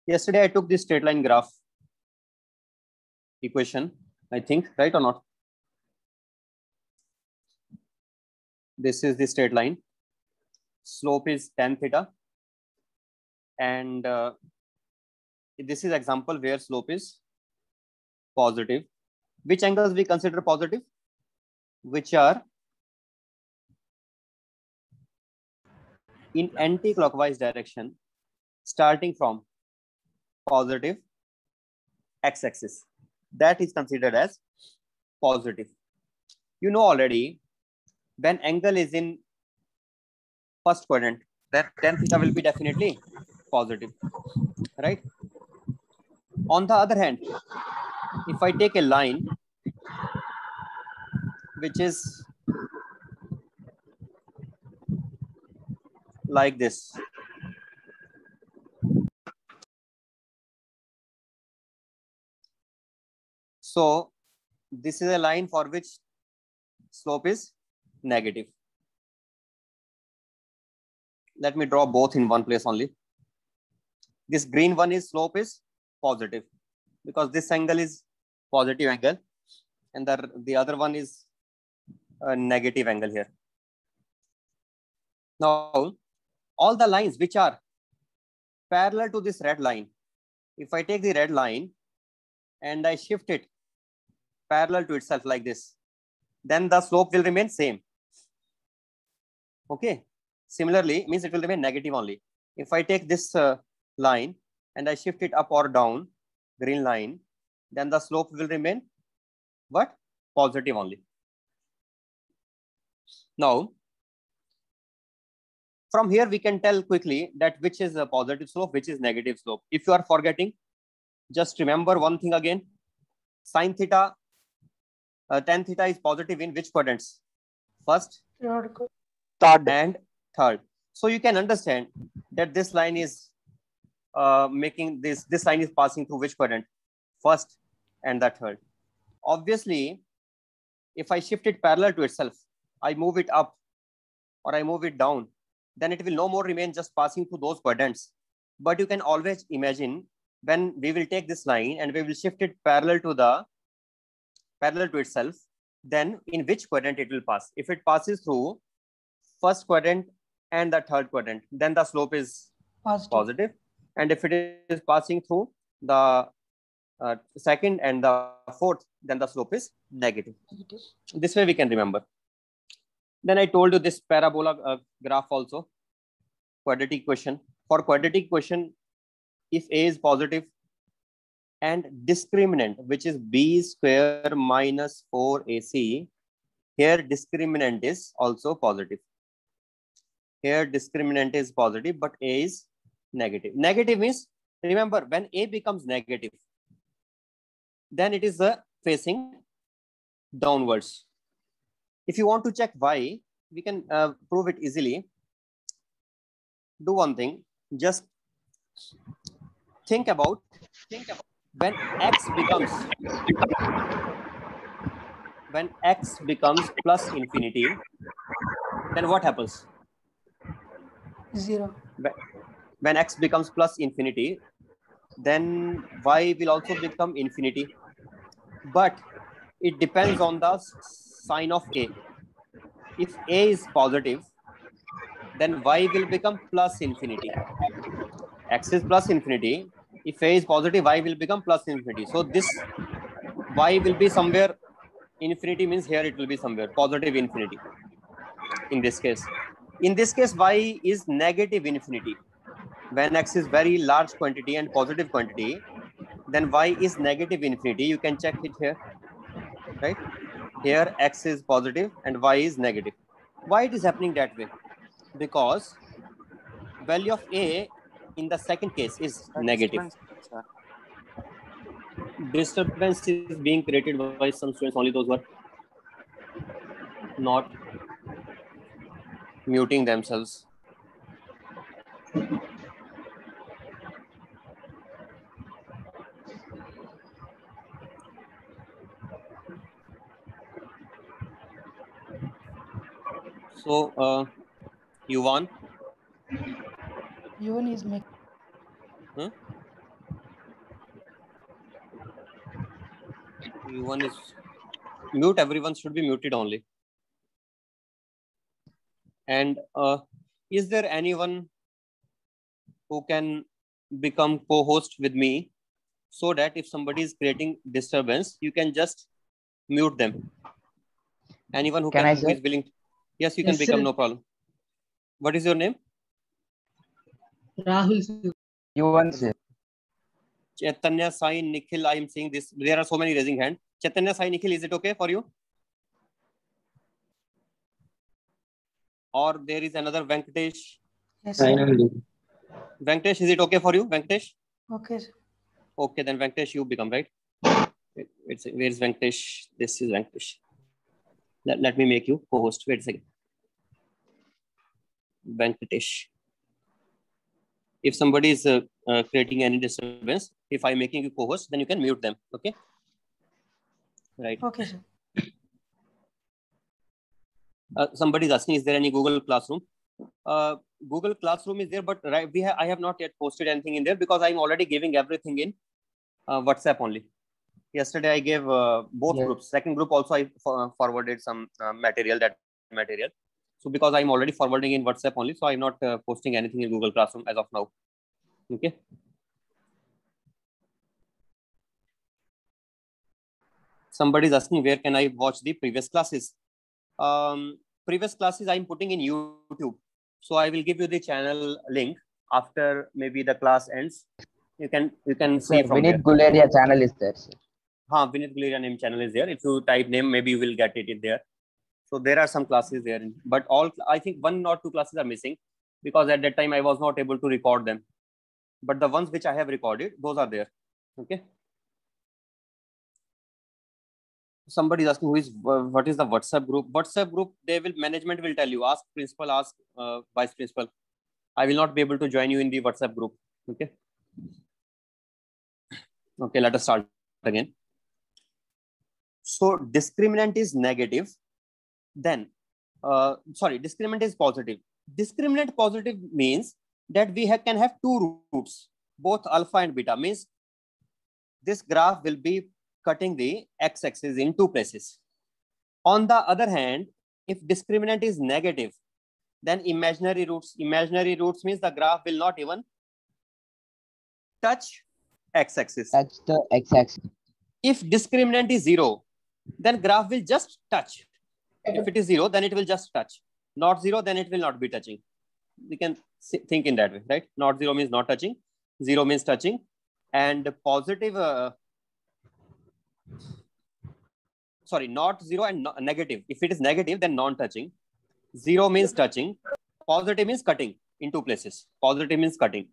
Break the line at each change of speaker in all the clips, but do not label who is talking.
Yesterday I took this straight line graph equation, I think, right or not? This is the straight line. Slope is tan theta. And this is example where slope is positive. Which angles we consider positive? Which are in anti-clockwise direction, starting from positive x-axis. That is considered as positive. You know already, when angle is in first quadrant, then tan theta will be definitely positive, right? On the other hand, if I take a line which is like this, so this is a line for which slope is negative. Let me draw both in one place only. This green one is slope is positive because this angle is positive angle, and the other one is a negative angle here. Now, all the lines which are parallel to this red line, if I take the red line and I shift it parallel to itself like this, then the slope will remain same. Okay. Similarly, means it will remain negative only. If I take this line and I shift it up or down, green line, then the slope will remain what? Positive only. Now, from here we can tell quickly that which is a positive slope, which is negative slope. If you are forgetting, just remember one thing again. Sin theta, tan theta is positive in which quadrants? First, third, and third. So you can understand that this line is making this line is passing through which quadrant? First and the third. Obviously, if I shift it parallel to itself, I move it up or I move it down, then it will no more remain just passing through those quadrants. But you can always imagine when we will take this line and we will shift it parallel to itself, then in which quadrant it will pass. If it passes through first quadrant and the third quadrant, then the slope is positive. And if it is passing through the second and the fourth, then the slope is negative. This way we can remember. Then I told you this parabola graph also, quadratic equation. For quadratic equation, if A is positive and discriminant, which is B square minus 4AC, here discriminant is also positive. Here discriminant is positive, but A is negative. Negative means, remember, when A becomes negative, then it is facing downwards. If you want to check why, we can prove it easily. Do one thing, just think about when x becomes plus infinity, then what happens?
0.
When x becomes plus infinity, then y will also become infinity. But it depends on the sign of A. If A is positive, then y will become plus infinity. X is plus infinity. If A is positive, y will become plus infinity. So this y will be somewhere, infinity means here it will be somewhere positive infinity in this case. In this case, y is negative infinity. When x is very large quantity and positive quantity, then y is negative infinity. You can check it here, right? Here x is positive and y is negative. Why it is happening that way? Because value of A in the second case is negative. Disturbance is being created by some students, only those who are not muting themselves. So, Yuvan?
U1 is making.
Huh? Everyone is mute. Everyone should be muted only. And is there anyone who can become co-host with me, so that if somebody is creating disturbance, you can just mute them? Anyone who who is willing? Yes, you can become, sir. No problem. What is your name?
Rahul.
Chaitanya, Sai, Nikhil, I am seeing this. There are so many raising hands. Chaitanya, Sai, Nikhil, is it okay for you? Or there is another Venkatesh?
Yes, sir.
Venkatesh, is it okay for you, Venkatesh?
Okay, sir.
Okay, then Venkatesh, you become, right? Wait, where is Venkatesh? This is Venkatesh. Let me make you co-host. Wait a second. Venkatesh. If somebody is creating any disturbance, if I'm making you co-host, then you can mute them. Okay? Right.
Okay, sir.
Somebody is asking, is there any Google Classroom? Google Classroom is there, but I have not yet posted anything in there because I'm already giving everything in WhatsApp only. Yesterday I gave both groups. Second group also I forwarded some material. So because I'm already forwarding in WhatsApp only, so I'm not posting anything in Google Classroom as of now. Okay. Somebody is asking, where can I watch the previous classes? Previous classes I'm putting in YouTube. So I will give you the channel link after maybe the class ends. You can see from
Vinit Guleria channel is there.
Vinit Guleria name channel is there. If you type name, maybe you will get it in there. So there are some classes there, but I think 1 or 2 classes are missing because at that time I was not able to record them. But the ones which I have recorded, those are there. Okay. Somebody is asking, what is the WhatsApp group? WhatsApp group, management will tell you. Ask principal, ask vice principal. I will not be able to join you in the WhatsApp group. Okay. Okay, let us start again. So discriminant is negative. Then, discriminant is positive. Discriminant positive means that we can have 2 roots, both alpha and beta. Means this graph will be cutting the x-axis in 2 places. On the other hand, if discriminant is negative, then imaginary roots. Imaginary roots means the graph will not even touch x-axis.
Touch the x-axis.
If discriminant is 0, then graph will just touch. If it is 0, then it will just touch. Not 0, then it will not be touching. We can think in that way, right? Not 0 means not touching. 0 means touching. And positive, not 0 and negative. If it is negative, then non-touching. 0 means touching. Positive means cutting in 2 places. Positive means cutting.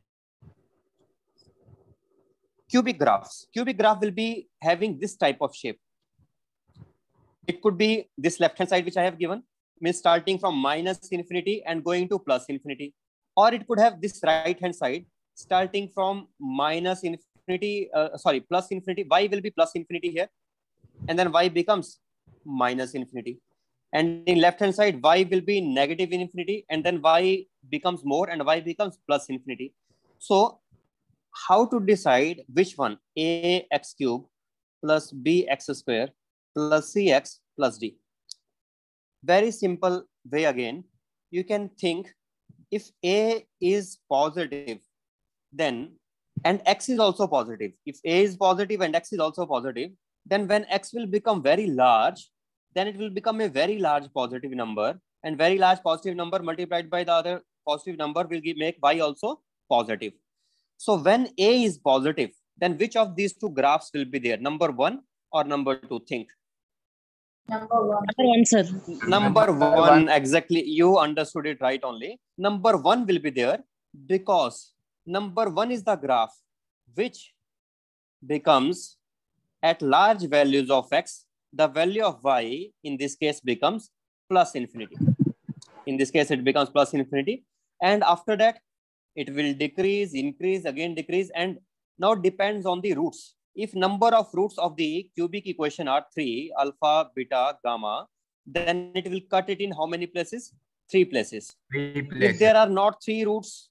Cubic graphs. Cubic graph will be having this type of shape. It could be this left-hand side, which I have given, means starting from minus infinity and going to plus infinity. Or it could have this right-hand side, starting from minus infinity, plus infinity. Y will be plus infinity here. And then y becomes minus infinity. And in left-hand side, y will be negative infinity. And then y becomes more and y becomes plus infinity. So how to decide which one? A x cube plus b x square plus cx plus d. Very simple way again. You can think if A is positive, then and x is also positive. If A is positive and x is also positive, then when x will become very large, then it will become a very large positive number, and very large positive number multiplied by the other positive number will make y also positive. So when A is positive, then which of these 2 graphs will be there? Number 1 or number 2? Think.
Number 1, sir.
Number one, exactly. You understood it right only. Number 1 will be there because number 1 is the graph which becomes at large values of x, the value of y in this case becomes plus infinity. In this case, it becomes plus infinity. And after that, it will decrease, increase, again decrease, and now depends on the roots. If number of roots of the cubic equation are 3, alpha, beta, gamma, then it will cut it in how many places? 3 places.
3 places.
If there are not 3 roots,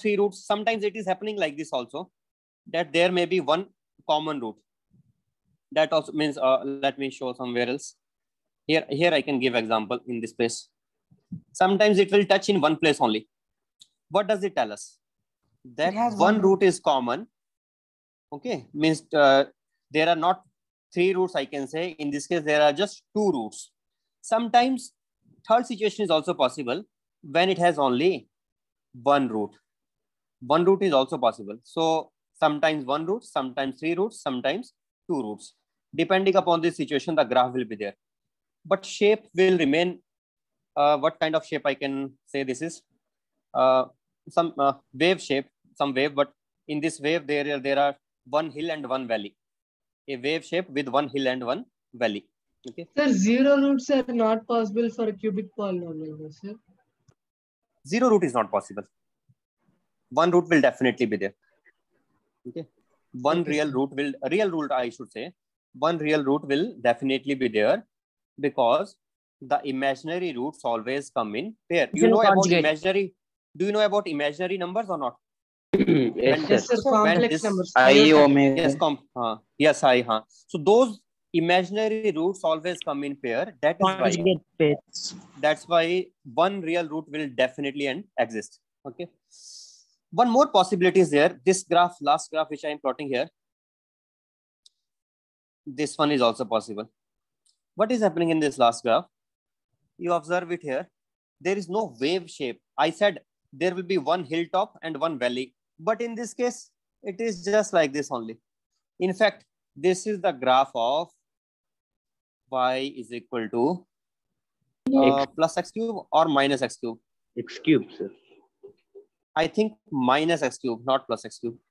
sometimes it is happening like this also, that there may be one common root. That also means, let me show somewhere else. Here I can give example in this place. Sometimes it will touch in one place only. What does it tell us? That one root is common. Okay, means there are not 3 roots, I can say. In this case, there are just 2 roots. Sometimes third situation is also possible when it has only 1 root. 1 root is also possible. So sometimes 1 root, sometimes 3 roots, sometimes 2 roots. Depending upon the situation, the graph will be there. But shape will remain. What kind of shape I can say this is? Some wave shape, some wave, but in this wave there are 1 hill and 1 valley. A wave shape with 1 hill and 1 valley. Okay.
Sir, 0 roots are not possible for a cubic polynomial, sir.
0 root is not possible. 1 root will definitely be there. Okay. One
Okay,
real
sir.
root will, real root I should say, 1 real root will definitely be there, because the imaginary roots always come in pair. You know about imaginary? Do you know about imaginary numbers or not?
Yes, sir. Complex numbers.
I omega.
Yes, yes, I. So those imaginary roots always come in pair. That's why 1 real root will definitely exist. Okay. One more possibility is there. This graph, last graph which I am plotting here, this one is also possible. What is happening in this last graph? You observe it here. There is no wave shape. I said there will be 1 hilltop and 1 valley. But in this case, it is just like this only. In fact, this is the graph of y is equal to plus x cube or minus x cube.
X cube, sir.
I think minus x cube, not plus x cube.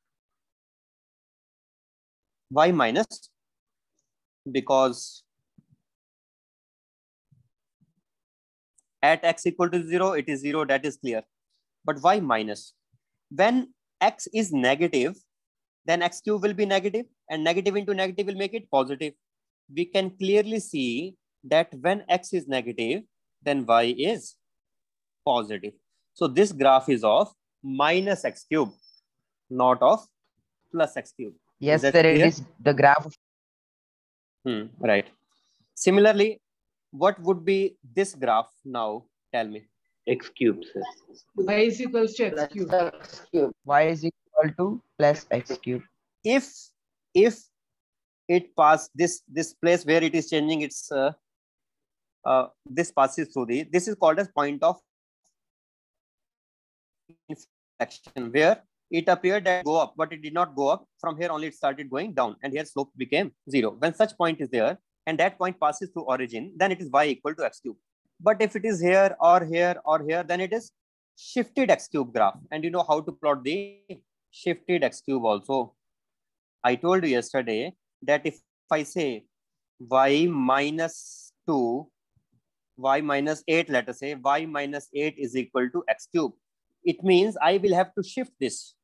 Why minus? Because at x equal to 0, it is 0, that is clear. But why minus? When x is negative, then x cube will be negative, and negative into negative will make it positive. We can clearly see that when x is negative, then y is positive. So this graph is of minus x cube, not of plus x cube.
Yes, sir, it is the graph.
Right. Similarly, what would be this graph now? Tell me.
X cube, sir.
Y is equals to x cube.
Y is equal to plus x cube.
If it passes this place where it is changing its this passes through this is called as point of inflection, where it appeared that go up, but it did not go up. From here only it started going down, and here slope became 0. When such point is there and that point passes through origin, then it is y equal to x cube. But if it is here or here or here, then it is shifted x cube graph. And you know how to plot the shifted x cube also. I told you yesterday that if I say y minus 2, y minus 8, let us say y minus 8 is equal to x cube, it means I will have to shift this.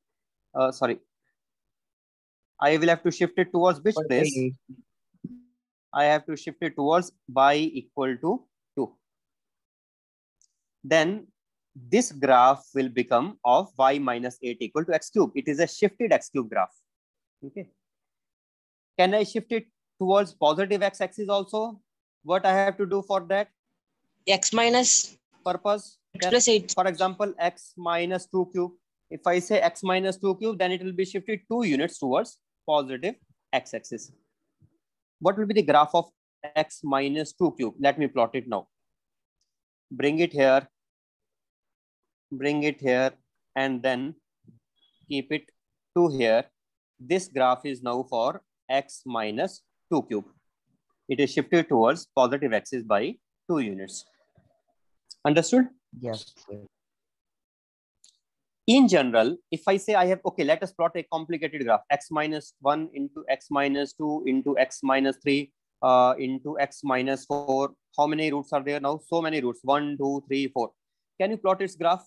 I will have to shift it towards which place? I have to shift it towards y equal to 2. Then this graph will become of y minus 8 equal to x cube. It is a shifted x cube graph. Okay. Can I shift it towards positive x-axis also? What I have to do for that?
X minus
Purpose?
x plus 8.
For example, x minus 2 cube. If I say x minus 2 cube, then it will be shifted 2 units towards positive x-axis. What will be the graph of x minus 2 cube? Let me plot it now. Bring it here, and then keep it to here. This graph is now for x minus 2 cube. It is shifted towards positive axis by 2 units. Understood?
Yes, sir.
In general, if I say I have, okay, let us plot a complicated graph, x minus 1 into x minus 2 into x minus 3 into x minus 4. How many roots are there now? So many roots, 1, 2, 3, 4. Can you plot its graph?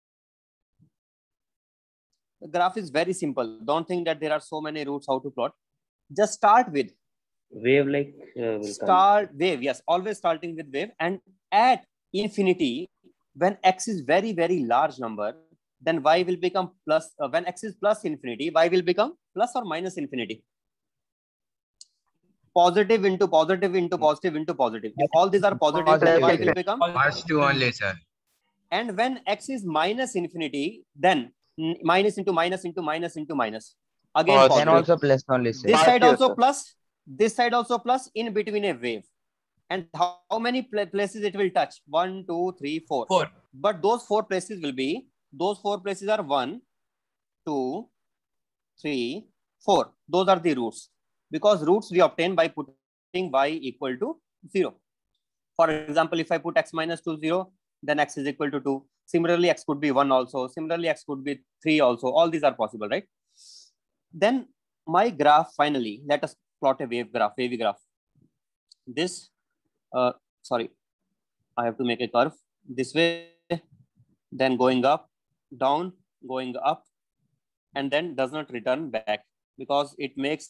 The graph is very simple. Don't think that there are so many roots how to plot. Just start with
Wave like
wave. Yes, always starting with wave. And at infinity, when x is very, very large number, then y will become plus. When x is plus infinity, y will become plus or minus infinity. positive into positive into positive into positive. If all these are positive, then what will become?
Positive only, sir.
And when x is minus infinity, then minus into minus into minus into minus. Again,
Then
positive.
also plus only, sir.
This side
Positive,
also
sir.
plus, this side also plus, in between a wave. And how many places it will touch? 1, 2, 3, 4.
4.
But those 4 places will be, those 4 places are 1, 2, 3, 4. Those are the roots. Because roots we obtain by putting y equal to 0. For example, if I put x minus 2, 0, then x is equal to 2. Similarly, x could be 1 also. Similarly, x could be 3 also. All these are possible, right? Then my graph, finally, let us plot a wave graph, wavy graph. This, sorry, I have to make a curve this way, then going up, down, going up, and then does not return back because it makes,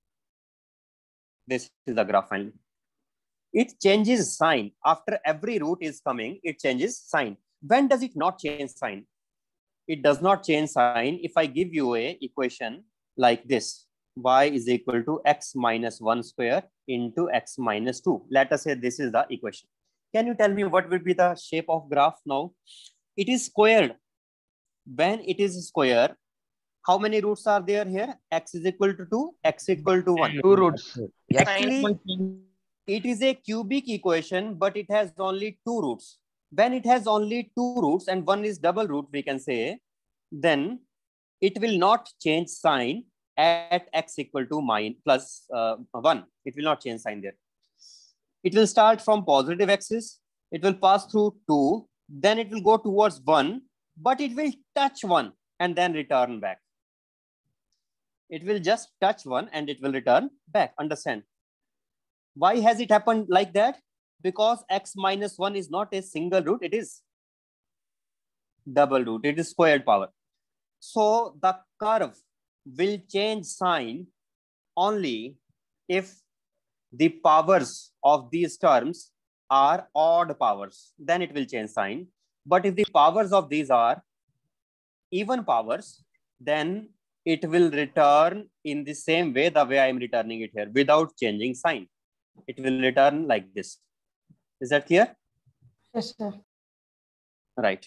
this is the graph finally. It changes sign. After every root is coming, it changes sign. When does it not change sign? It does not change sign if I give you a equation like this. Y is equal to x minus 1 square into x minus 2. Let us say this is the equation. Can you tell me what will be the shape of graph now? It is squared. When it is square, how many roots are there here? X is equal to 2, x equal to 1.
2 roots, sir. Yes.
Actually, it is a cubic equation, but it has only 2 roots. When it has only 2 roots and one is double root, we can say, then it will not change sign at x equal to plus 1. It will not change sign there. It will start from positive axis. It will pass through 2. Then it will go towards 1, but it will touch 1 and then return back. It will just touch 1 and it will return back. Understand? Why has it happened like that? Because x minus 1 is not a single root. It is double root. It is squared power. So the curve will change sign only if the powers of these terms are odd powers. Then it will change sign. But if the powers of these are even powers, then it will return in the same way, the way I am returning it here, without changing sign. It will return like this. Is that clear?
Yes, sir.
Right.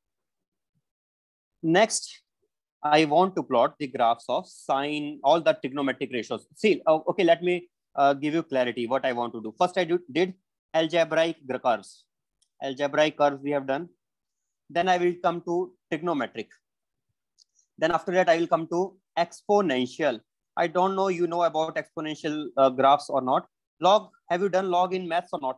Next, I want to plot the graphs of sine, all the trigonometric ratios. See, okay, let me give you clarity what I want to do. First, I did algebraic curves. Algebraic curves we have done. Then I will come to trigonometric. Then after that, I will come to exponential. I don't know you know about exponential graphs or not. Log, have you done log in maths or not?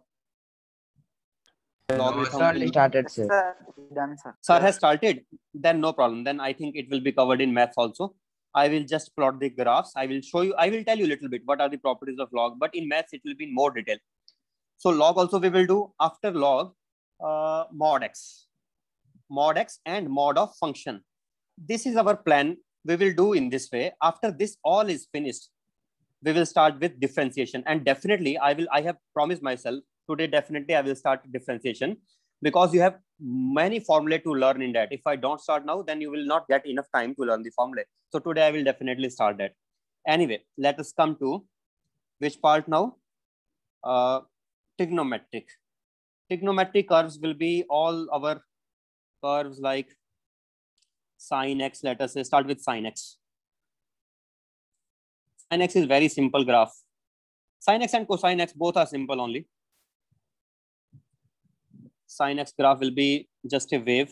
It's only started, sir.
Done, sir.
Sir has started, then no problem. Then I think it will be covered in maths also. I will just plot the graphs. I will show you, I will tell you a little bit what are the properties of log, but in maths it will be in more detail. So log also we will do. After log, mod x and mod of function. This is our plan. We will do in this way. After this all is finished, we will start with differentiation. And definitely I have promised myself today, definitely I will start differentiation, because you have many formulae to learn in that. If I don't start now, then you will not get enough time to learn the formulae. So today I will definitely start that. Anyway, let us come to which part now? Trigonometric. Trigonometric curves will be all our curves like sine x. Let us say start with sine x. Sine x is very simple graph. Sine x and cosine x both are simple only. Sine x graph will be just a wave.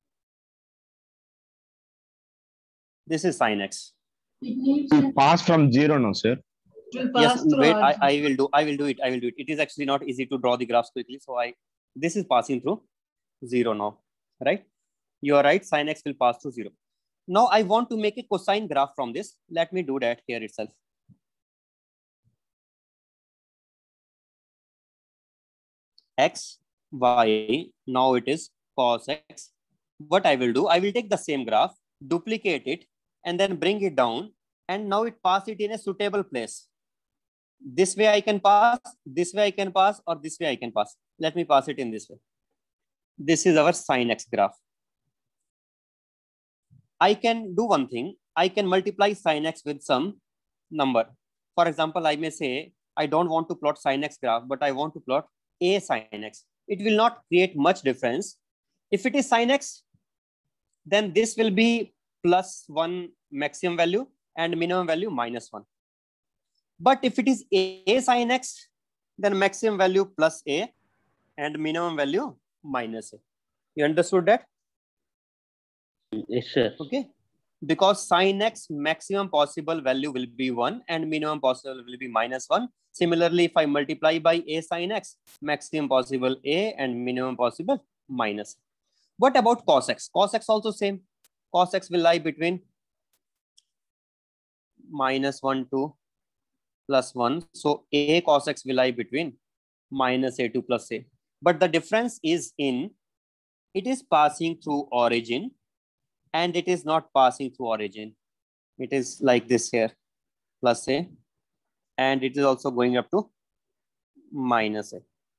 This is sine x.
Pass from 0 now, sir.
It will pass
Yes,
through
wait,
R.
I will do it. It is actually not easy to draw the graphs quickly. So this is passing through 0 now, right? You are right, sine x will pass through 0. Now I want to make a cosine graph from this. Let me do that here itself. X, y, now it is cos x. What I will do, I will take the same graph, duplicate it, and then bring it down. And now it pass it in a suitable place. This way I can pass, this way I can pass, or this way I can pass. Let me pass it in this way. This is our sine x graph. I can do one thing. I can multiply sine x with some number. For example, I may say I don't want to plot sin x graph, but I want to plot a sin x. It will not create much difference. If it is sin x, then this will be +1 maximum value and minimum value -1. But if it is a sin x, then maximum value +a and minimum value -a. You understood that?
Yes, sir.
Okay. Because sin x maximum possible value will be 1 and minimum possible will be -1. Similarly, if I multiply by a sin x, maximum possible a and minimum possible minus. What about cos x? Cos x also same. Cos x will lie between -1 to +1. So a cos x will lie between -a to +a. But the difference is in it is passing through origin and it is not passing through origin. It is like this here, +a, and it is also going up to -a.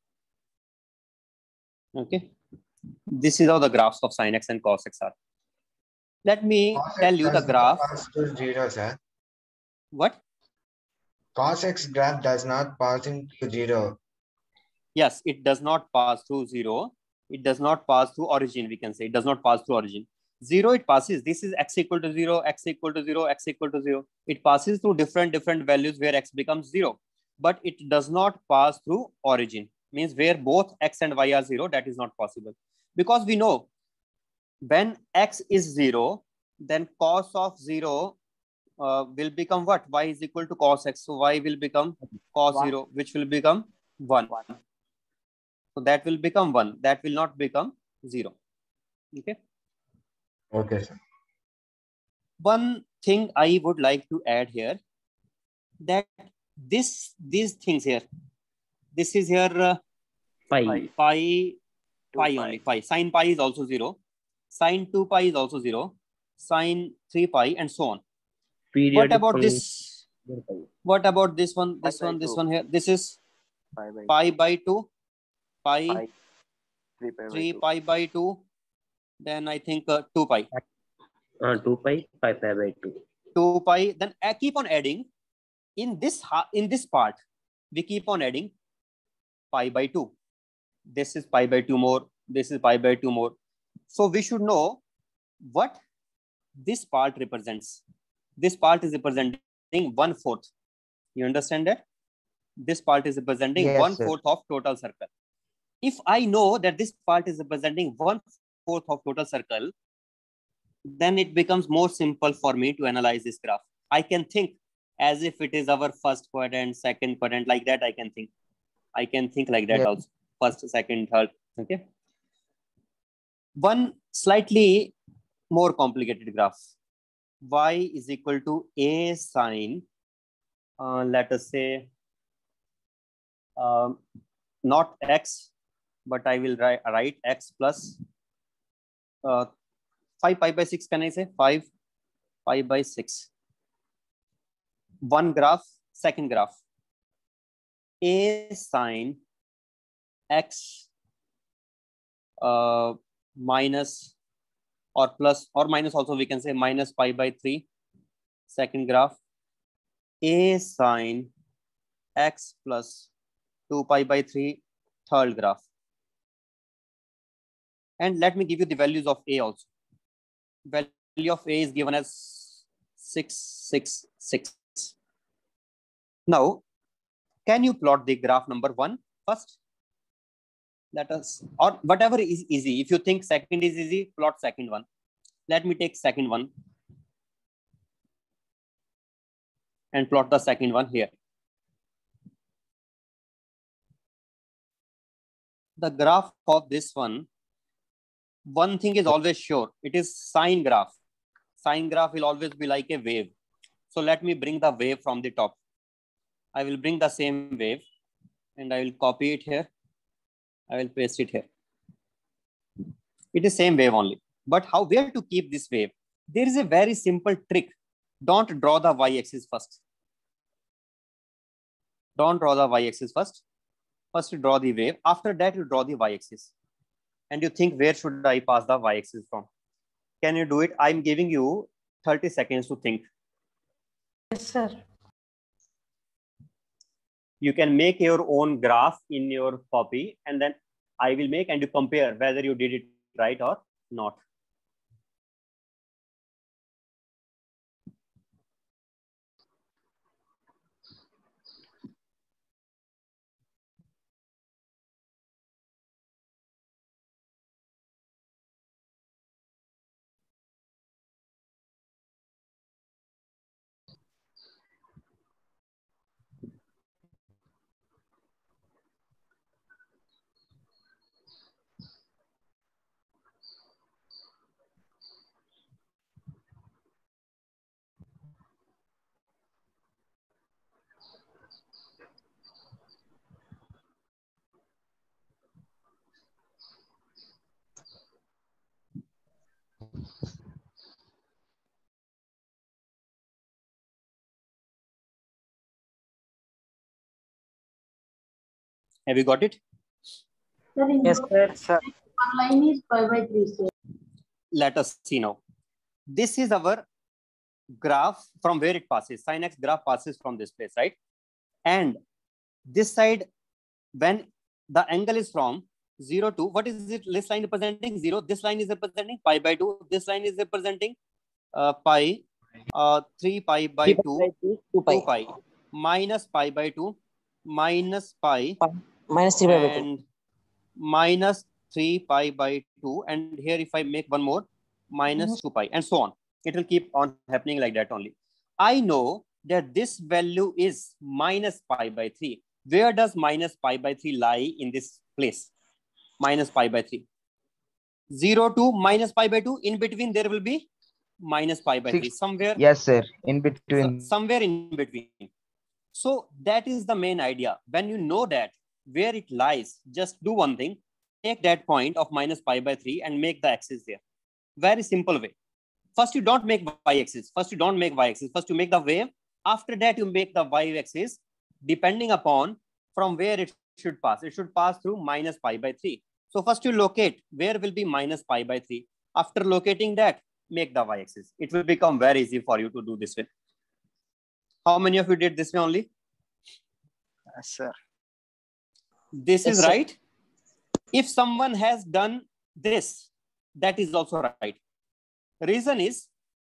Okay. This is how the graphs of sin x and cos x are. Let me tell you the graph.
Pass to 0, sir.
What?
Cos x graph does not pass into 0.
Yes, it does not pass through 0. It does not pass through origin, we can say. It does not pass through origin. 0, it passes. This is x equal to 0, x equal to 0, x equal to 0. It passes through different values where x becomes 0. But it does not pass through origin. Means where both x and y are 0, that is not possible. Because we know when x is 0, then cos of 0 will become what? Y is equal to cos x. So y will become cos 0, which will become 1. So that will become 1. That will not become 0. Okay.
Okay, sir.
One thing I would like to add here, that these things here, this is here
Pi.
pi only, pi. Sin pi is also 0. Sin 2 pi is also 0. Sin 3 pi and so on.
Periodic
What about
function.
this? What about this one? This one, this one here. This is pi by 2, pi, 3 pi by 2. Then I think 2 pi.
2 pi, pi by 2.
2 pi. Then I keep on adding. In this part, we keep on adding pi by 2. This is pi by 2 more. This is pi by 2 more. So we should know what this part represents. This part is representing 1/4. You understand that? This part is representing
Yes,
1/4 of total circle. If I know that this part is representing 1/4 of total circle, then it becomes more simple for me to analyze this graph. I can think as if it is our first quadrant, second quadrant, like that I can think. I can think like that also. First, second, third. Okay. One slightly more complicated graph. Y is equal to a sine, let us say, not x, but I will write x plus 5 pi by 6. Can I say 5 pi by 6? One graph, second graph. A sine x minus or plus or minus, also we can say minus pi by 3. Second graph. A sine x plus 2 pi by 3. Third graph. And let me give you the values of A also. Value of A is given as 6, 6, 6. Now, can you plot the graph number 1 first? Let us, or whatever is easy. If you think second is easy, plot second one. Let me take second one and plot the second one here. The graph of this one thing is always sure. It is sine graph. Sine graph will always be like a wave. So let me bring the wave from the top. I will bring the same wave and I will copy it here. I will paste it here. It is same wave only. But where to keep this wave? There is a very simple trick. Don't draw the y-axis first. Don't draw the y-axis first. First you draw the wave. After that you draw the y-axis. And you think, where should I pass the y-axis from? Can you do it? I'm giving you 30 seconds to think.
Yes, sir.
You can make your own graph in your copy, and then I will make and you compare whether you did it right or not. Have you got it?
Yes, sir.
One line is 5/3, sir.
Let us see now. This is our graph from where it passes. Sin x graph passes from this place, right? And this side, when the angle is from 0 to, what is it? This line representing 0. This line is representing pi by 2. This line is representing pi, 3 pi by 2,
2 pi.
2 pi, minus pi by 2, minus pi,
Minus 3 pi by 2.
and minus 3 pi by 2. And here, if I make one more, minus 2 pi, and so on. It will keep on happening like that only. I know that this value is minus pi by 3. Where does minus pi by 3 lie in this place? Minus pi by 3. 0 to minus pi by 2. In between, there will be minus pi by 3. Somewhere.
Yes, sir. In between.
Somewhere in between. So that is the main idea. When you know that where it lies, just do one thing. Take that point of minus pi by 3 and make the axis there. Very simple way. First, you don't make y-axis. First, you don't make y-axis. First, you make the wave. After that, you make the y-axis depending upon from where it should pass. It should pass through minus pi by 3. So first, you locate where will be minus pi by 3. After locating that, make the y-axis. It will become very easy for you to do this way. How many of you did this way only?
Yes, sir.
This
Yes,
is
sir.
right. If someone has done this, that is also right. Reason is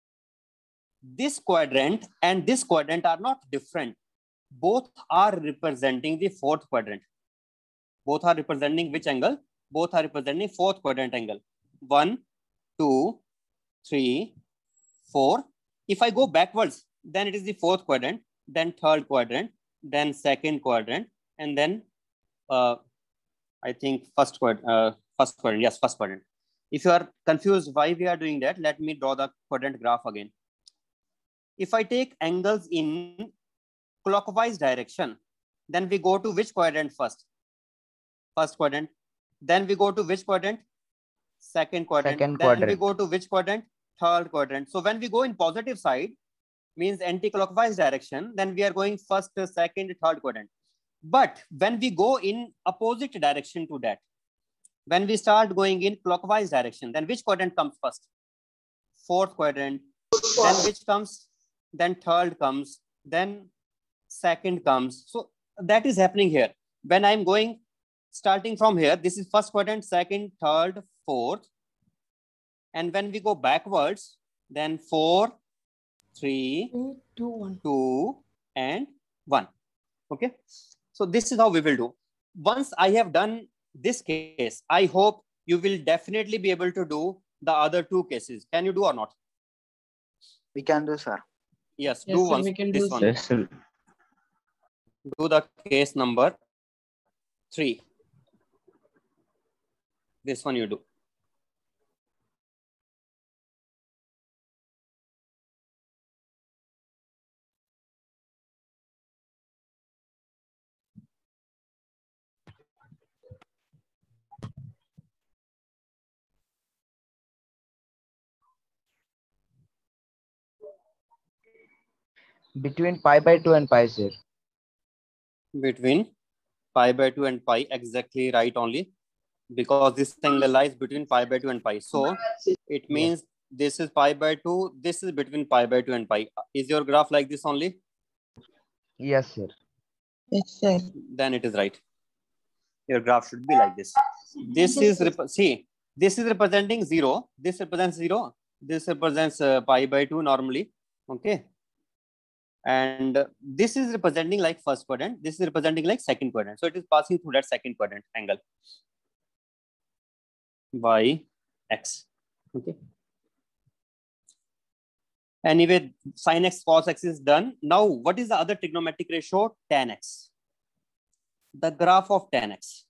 this quadrant and this quadrant are not different. Both are representing the fourth quadrant. Both are representing which angle? Both are representing fourth quadrant angle. 1, 2, 3, 4. If I go backwards, then it is the fourth quadrant, then third quadrant, then second quadrant, and then I think first quadrant. Yes, first quadrant. If you are confused why we are doing that, let me draw the quadrant graph again. If I take angles in clockwise direction, then we go to which quadrant first? First quadrant. Then we go to which quadrant? Second quadrant.
Second
Then we
quadrant.
go to which quadrant? Third quadrant. So when we go in positive side, means anti-clockwise direction, then we are going first, second, third quadrant. But when we go in opposite direction to that, when we start going in clockwise direction, then which quadrant comes first? Fourth quadrant. Then which comes? Then third comes. Then second comes. So that is happening here. When I'm going, starting from here, this is first quadrant, second, third, fourth. And when we go backwards, then 4, 3, 2, and 1. Okay. So this is how we will do. Once I have done this case, I hope you will definitely be able to do the other two cases. Can you do or not?
We can do, sir.
Yes,
Yes,
do
sir,
once
we can
this
do,
one.
sir.
Yes, sir.
Do the case number 3. This one you do.
Between pi by 2 and pi, sir.
Between pi by 2 and pi, exactly right only, because this angle lies between pi by 2 and pi. So it means this is pi by 2, this is between pi by 2 and pi. Is your graph like this only?
Yes, sir.
Yes, sir.
Then it is right. Your graph should be like this. This is, see, this is representing 0. This represents 0. This represents pi by 2 normally. Okay. And this is representing like first quadrant. This is representing like second quadrant. So it is passing through that second quadrant angle by x. Okay. Anyway, sin x cos x is done. Now, what is the other trigonometric ratio? Tan x. The graph of tan x.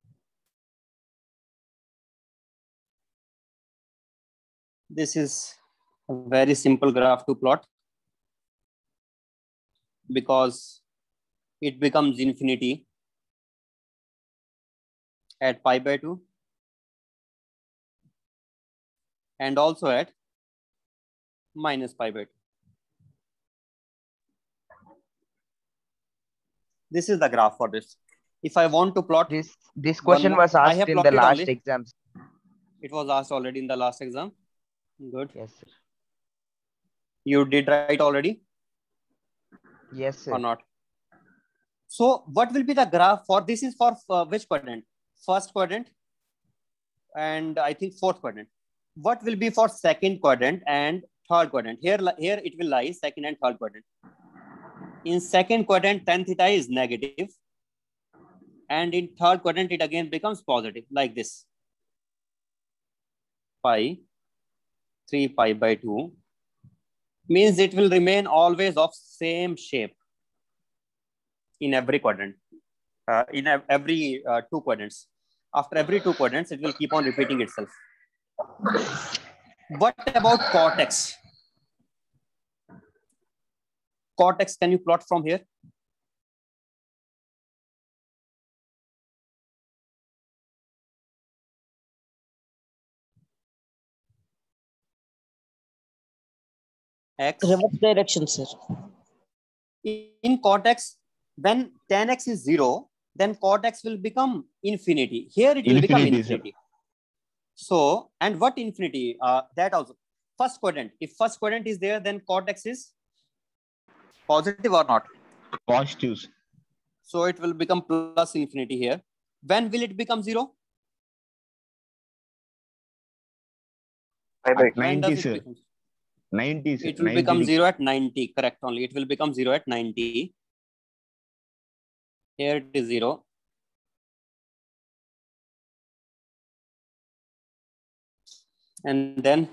This is a very simple graph to plot because it becomes infinity at pi by 2 and also at minus pi by 2. This is the graph for this. If I want to plot
this question was
I
asked
have
in the
plotted
last
only.
exams.
It was asked already in the last exam. Good.
Yes, sir.
You did right already
Yes, sir.
or not? So what will be the graph for this? Is for which quadrant? First quadrant and I think fourth quadrant. What will be for second quadrant and third quadrant? Here it will lie second and third quadrant. In second quadrant, tan theta is negative, and in third quadrant it again becomes positive, like this. Pi 3 pi by 2 means it will remain always of same shape in every quadrant, in every 2 quadrants. After every 2 quadrants, it will keep on repeating itself. What about cortex? Cortex, can you plot from here? X.
Reverse direction, sir.
In cortex, when tan x is 0, then cortex will become infinity. Here it will become infinity. So, and what infinity? That also. First quadrant. If first quadrant is there, then cortex is positive or not?
Positives.
So it will become plus infinity here. When will it become 0?
At
When
90,
does it
sir.
become?
90, sir.
It will
90
become
degrees.
0 at 90. Correct only. It will become 0 at 90. Here it is 0. And then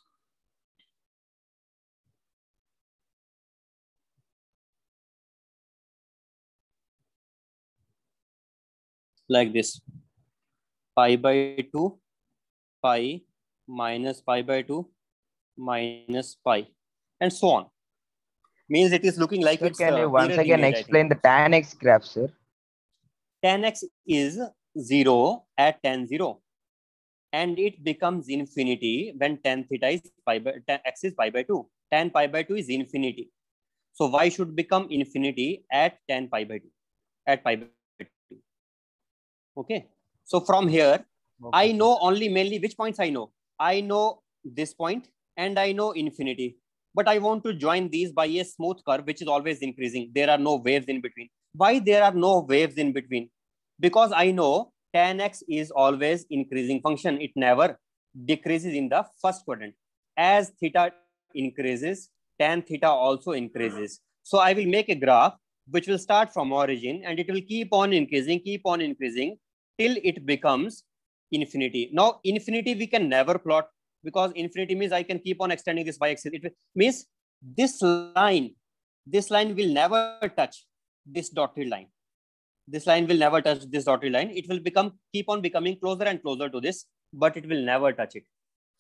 like this. Pi by 2, pi minus pi by 2 minus pi, and so on. Means it is looking like
Sir,
it's
can you once
mirror
again
image,
explain the tan x graph, sir?
Tan x is 0 at tan 0, and it becomes infinity when tan theta is pi by tan x is pi by 2. Tan pi by 2 is infinity. So y should become infinity at tan pi by 2. At pi by 2. Okay. So from here,
Okay,
I
sir.
know only mainly which points I know. I know this point and I know infinity. But I want to join these by a smooth curve, which is always increasing. There are no waves in between. Why there are no waves in between? Because I know tan x is always increasing function. It never decreases in the first quadrant. As theta increases, tan theta also increases. So I will make a graph which will start from origin and it will keep on increasing till it becomes infinity. Now, infinity we can never plot because infinity means I can keep on extending this y-axis. It means this line will never touch this dotted line. This line will never touch this dotted line. It will keep on becoming closer and closer to this, but it will never touch it.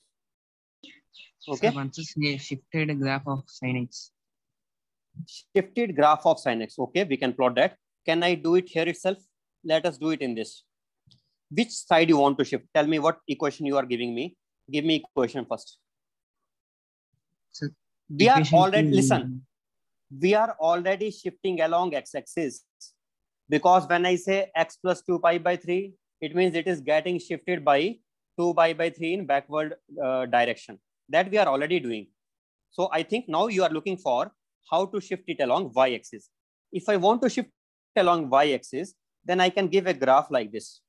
Okay.
So once a shifted graph of sin x.
Shifted graph of sin x. Okay, we can plot that. Can I do it here itself? Let us do it in this. Which side you want to shift? Tell me what equation you are giving me. Give me equation first.
So
we are already, listen, we are already shifting along x-axis because when I say x plus 2 pi by 3, it means it is getting shifted by 2 pi by 3 in backward direction. That we are already doing. So I think now you are looking for how to shift it along y-axis. If I want to shift along y-axis, then I can give a graph like this.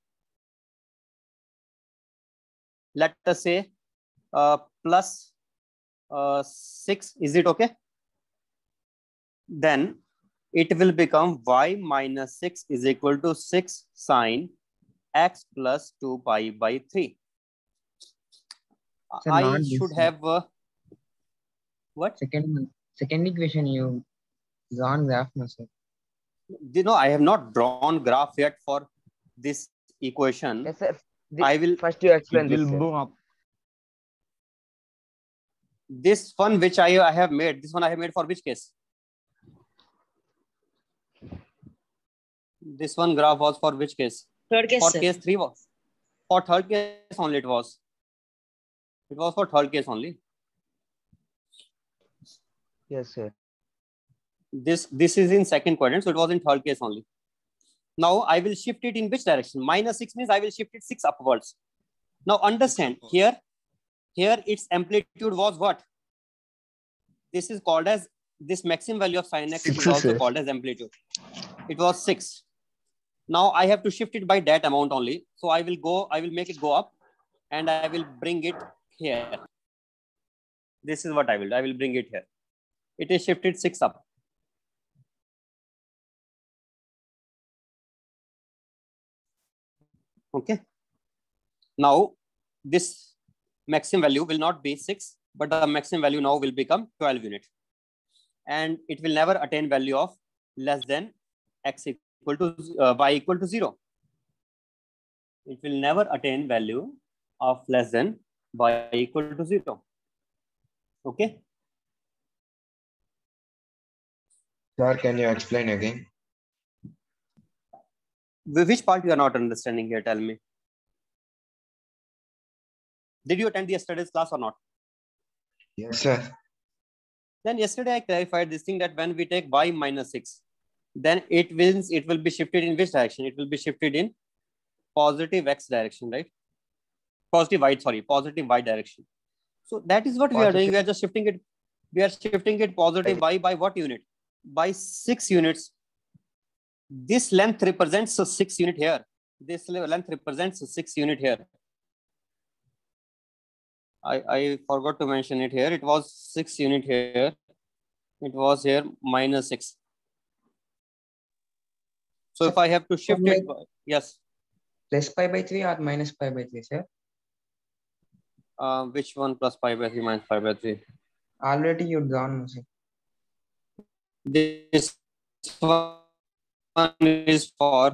Let us say plus 6. Is it okay? Then it will become y minus 6 is equal to 6 sine x plus 2 pi by 3.
Sir,
I
not this
should
one.
have what?
Second equation you drawn graph, no, sir.
No, I have not drawn graph yet for this equation.
Yes, sir.
I will
First you explain
It
this,
will
sir.
move up.
This one which I have made. This one I have made for which case? This one graph was for which case?
Third case,
For
sir.
case 3 was. For third case only it was. It was for third case only.
Yes, sir.
This is in second quadrant, so it was in third case only. Now I will shift it in which direction? Minus 6 means I will shift it 6 upwards. Now understand here its amplitude was what? This is called as, this maximum value of sin x is also called as amplitude. It was 6. Now I have to shift it by that amount only. So I will make it go up and I will bring it here. This is what I will do. I will bring it here. It is shifted 6 up. Okay. Now this maximum value will not be 6, but the maximum value now will become 12 units. And it will never attain value of less than x equal to y equal to 0. It will never attain value of less than y equal to 0. Okay.
Sir, can you explain again?
Which part you are not understanding here? Tell me. Did you attend yesterday's class or not?
Yes, sir.
Then yesterday I clarified this thing that when we take y minus 6, then it will be shifted in which direction? It will be shifted in positive x direction, right? Positive y direction. So that is what we are doing. We are just shifting it. We are shifting it positive y by what unit? By 6 units. This length represents a 6 unit here. This length represents a 6 unit here. I forgot to mention it here. It was 6 unit here. It was here minus 6. So if I have to shift it, yes.
Plus pi by 3 or minus pi by 3, sir?
Which one plus pi by 3 minus pi by 3?
Already you drawn, sir.
This one is for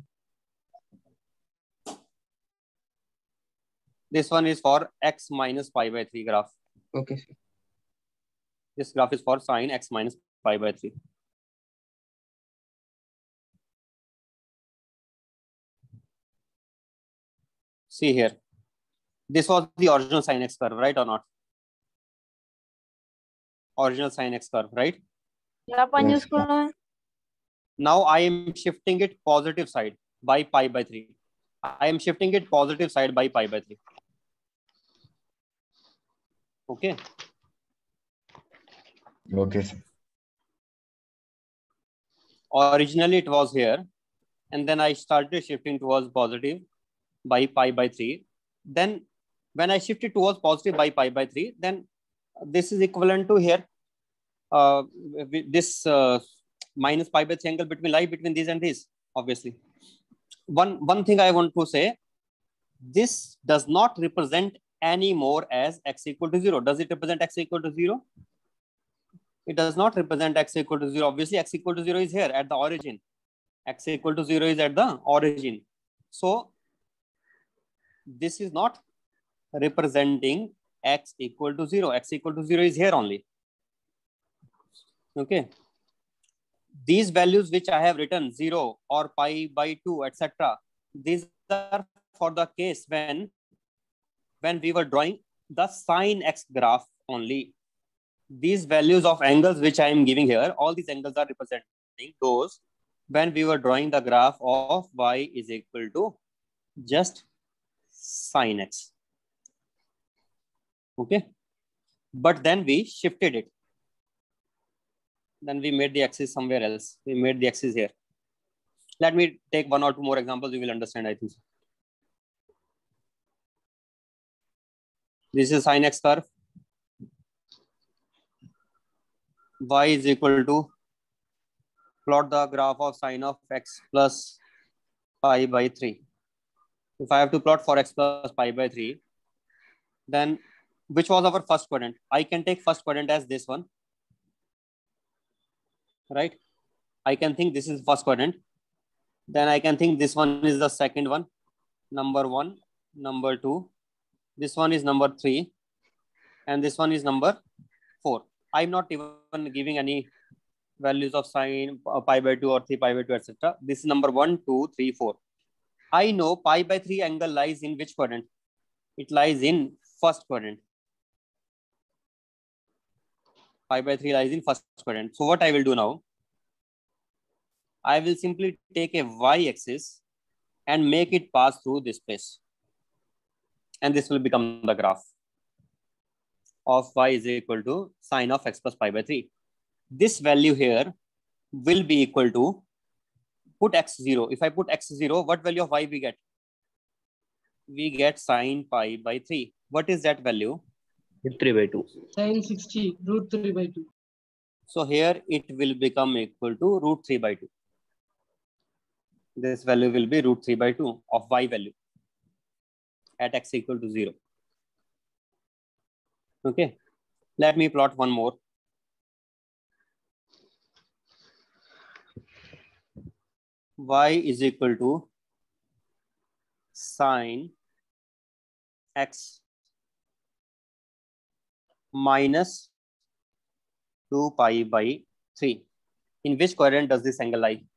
x minus pi by 3 graph.
Okay, sir.
This graph is for sine x minus pi by 3. See here. This was the original sine x curve, right or not? Original sine x curve, right?
Yes, sir.
Now I am shifting it positive side by pi by 3. I am shifting it positive side by pi by 3. Okay.
Okay, sir.
Originally it was here, and then I started shifting towards positive by pi by 3. Then when I shifted towards positive by pi by 3, then this is equivalent to here. This minus pi by 3 angle lie between these and these, obviously. One thing I want to say, this does not represent any more as x equal to 0. Does it represent x equal to 0? It does not represent x equal to 0. Obviously, x equal to 0 is here at the origin. X equal to 0 is at the origin. So this is not representing x equal to 0. X equal to 0 is here only. Okay. These values which I have written 0 or pi by 2, etc. These are for the case when we were drawing the sine x graph only. These values of angles which I am giving here, all these angles are representing those when we were drawing the graph of y is equal to just sine x. Okay. But then we shifted it. Then we made the axis somewhere else. We made the axis here. Let me take one or two more examples. You will understand, I think. This is sin x curve. Y is equal to plot the graph of sin of x plus pi by 3. If I have to plot for x plus pi by 3, then which was our first quadrant? I can take first quadrant as this one, right? I can think this is first quadrant. Then I can think this one is the second one, number 1, number 2. This one is number 3, and this one is number 4. I'm not even giving any values of sine pi by 2 or 3 pi by 2, etc. This is number 1, 2, 3, 4. I know pi by 3 angle lies in which quadrant? It lies in first quadrant. Pi by 3 lies in first quadrant. So what I will do now? I will simply take a y-axis and make it pass through this place. And this will become the graph of y is equal to sine of x plus pi by 3. This value here will be equal to, put x0. If I put x0, what value of y we get? We get sine pi by 3. What is that value?
3 by 2.
Sin 60, root 3 by 2.
So here it will become equal to root 3 by 2. This value will be root 3 by 2 of y value at x equal to 0. Okay. Let me plot one more. Y is equal to sine x minus 2 pi by 3. In which quadrant does this angle lie?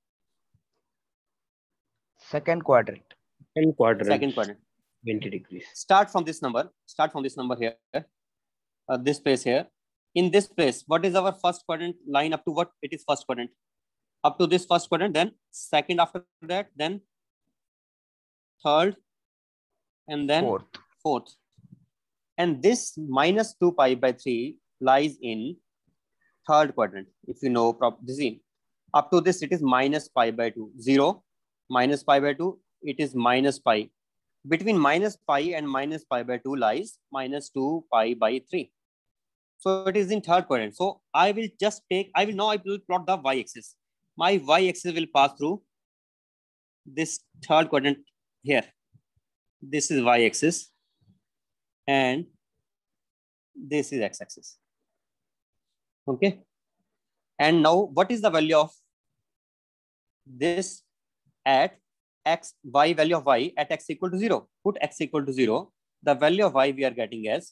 Second quadrant.
Second quadrant.
Second quadrant.
20 degrees.
Start from this number. Start from this number here. This place here. In this place, what is our first quadrant line up to what? It is first quadrant. Up to this first quadrant, then second after that, then third, and then fourth. And this minus 2 pi by 3 lies in third quadrant. If you know this in. Up to this, it is minus pi by 2. 0, minus pi by 2, it is minus pi. Between minus pi and minus pi by 2 lies minus 2 pi by 3. So it is in third quadrant. So I will just take, I will plot the y-axis. My y-axis will pass through this third quadrant here. This is y-axis and this is x-axis. Okay. And now what is the value of this at x, y value of y at x equal to 0? Put x equal to 0. The value of y we are getting as,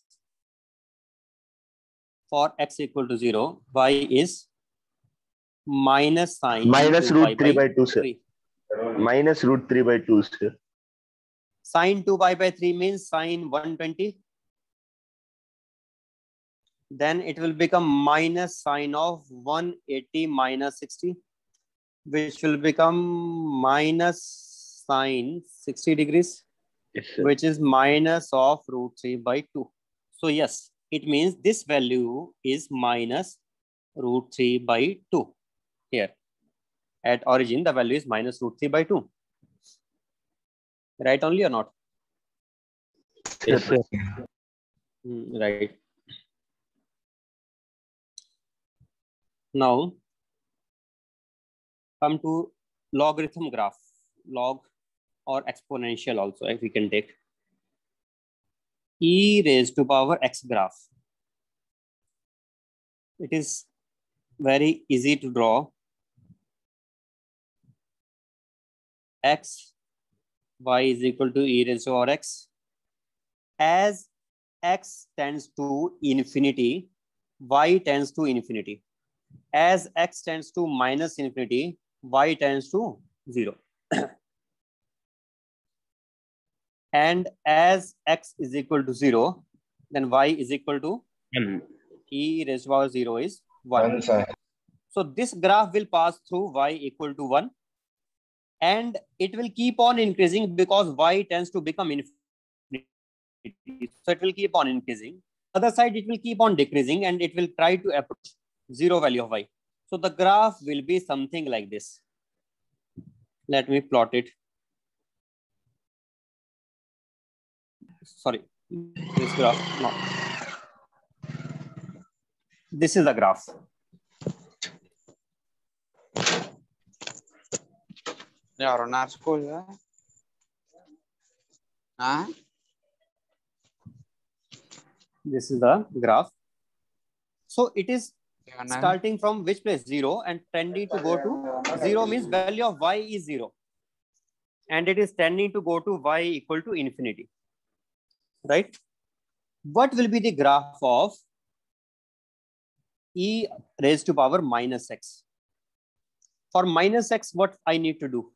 for x equal to 0, y is minus sine
minus root 3 by 2, sir.
3.
Minus root 3 by 2, sir.
Sine 2 pi by 3 means sine 120. Then it will become minus sine of 180 minus 60, which will become minus sine 60 degrees,
Yes, sir.
which is minus of root 3 by 2. So yes, it means this value is minus root 3 by 2 here. At origin, the value is minus root 3 by 2. Right only or not?
Yes, sir.
Right. Now, come to logarithm graph, log or exponential also, if we can take. E raised to power x graph. It is very easy to draw. X, y is equal to e raised to power x. As x tends to infinity, y tends to infinity. As x tends to minus infinity, y tends to 0. And as x is equal to 0, then y is equal to e raised to power 0 is 1. So this graph will pass through y equal to 1. And it will keep on increasing because y tends to become infinity. So it will keep on increasing. Other side, it will keep on decreasing and it will try to approach 0 value of y. So the graph will be something like this. Let me plot it. Sorry, this graph. No. This is the graph.
ఎవరున్నారు school?
This is the graph. So it is starting from which place? 0 and tending to go to 0 means value of y is 0. And it is tending to go to y equal to infinity. Right? What will be the graph of e raised to power minus x? For minus x, what I need to do?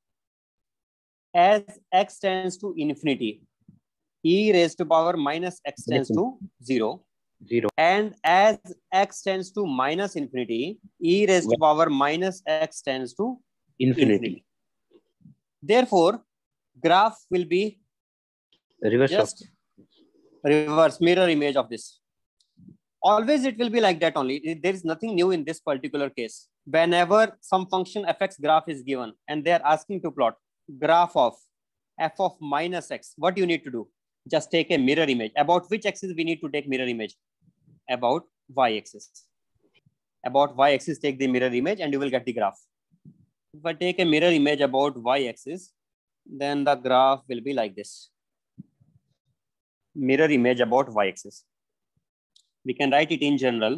As x tends to infinity, e raised to power minus x tends to 0.
0.
And as x tends to minus infinity, e raised to power minus x tends to infinity. Therefore, graph will be just reverse mirror image of this. Always it will be like that only. There is nothing new in this particular case. Whenever some function fx graph is given and they are asking to plot graph of f of minus x, what you need to do? Just take a mirror image. About which axis we need to take mirror image? About y-axis. About y-axis, take the mirror image and you will get the graph. If I take a mirror image about y-axis, then the graph will be like this. Mirror image about y-axis. We can write it in general.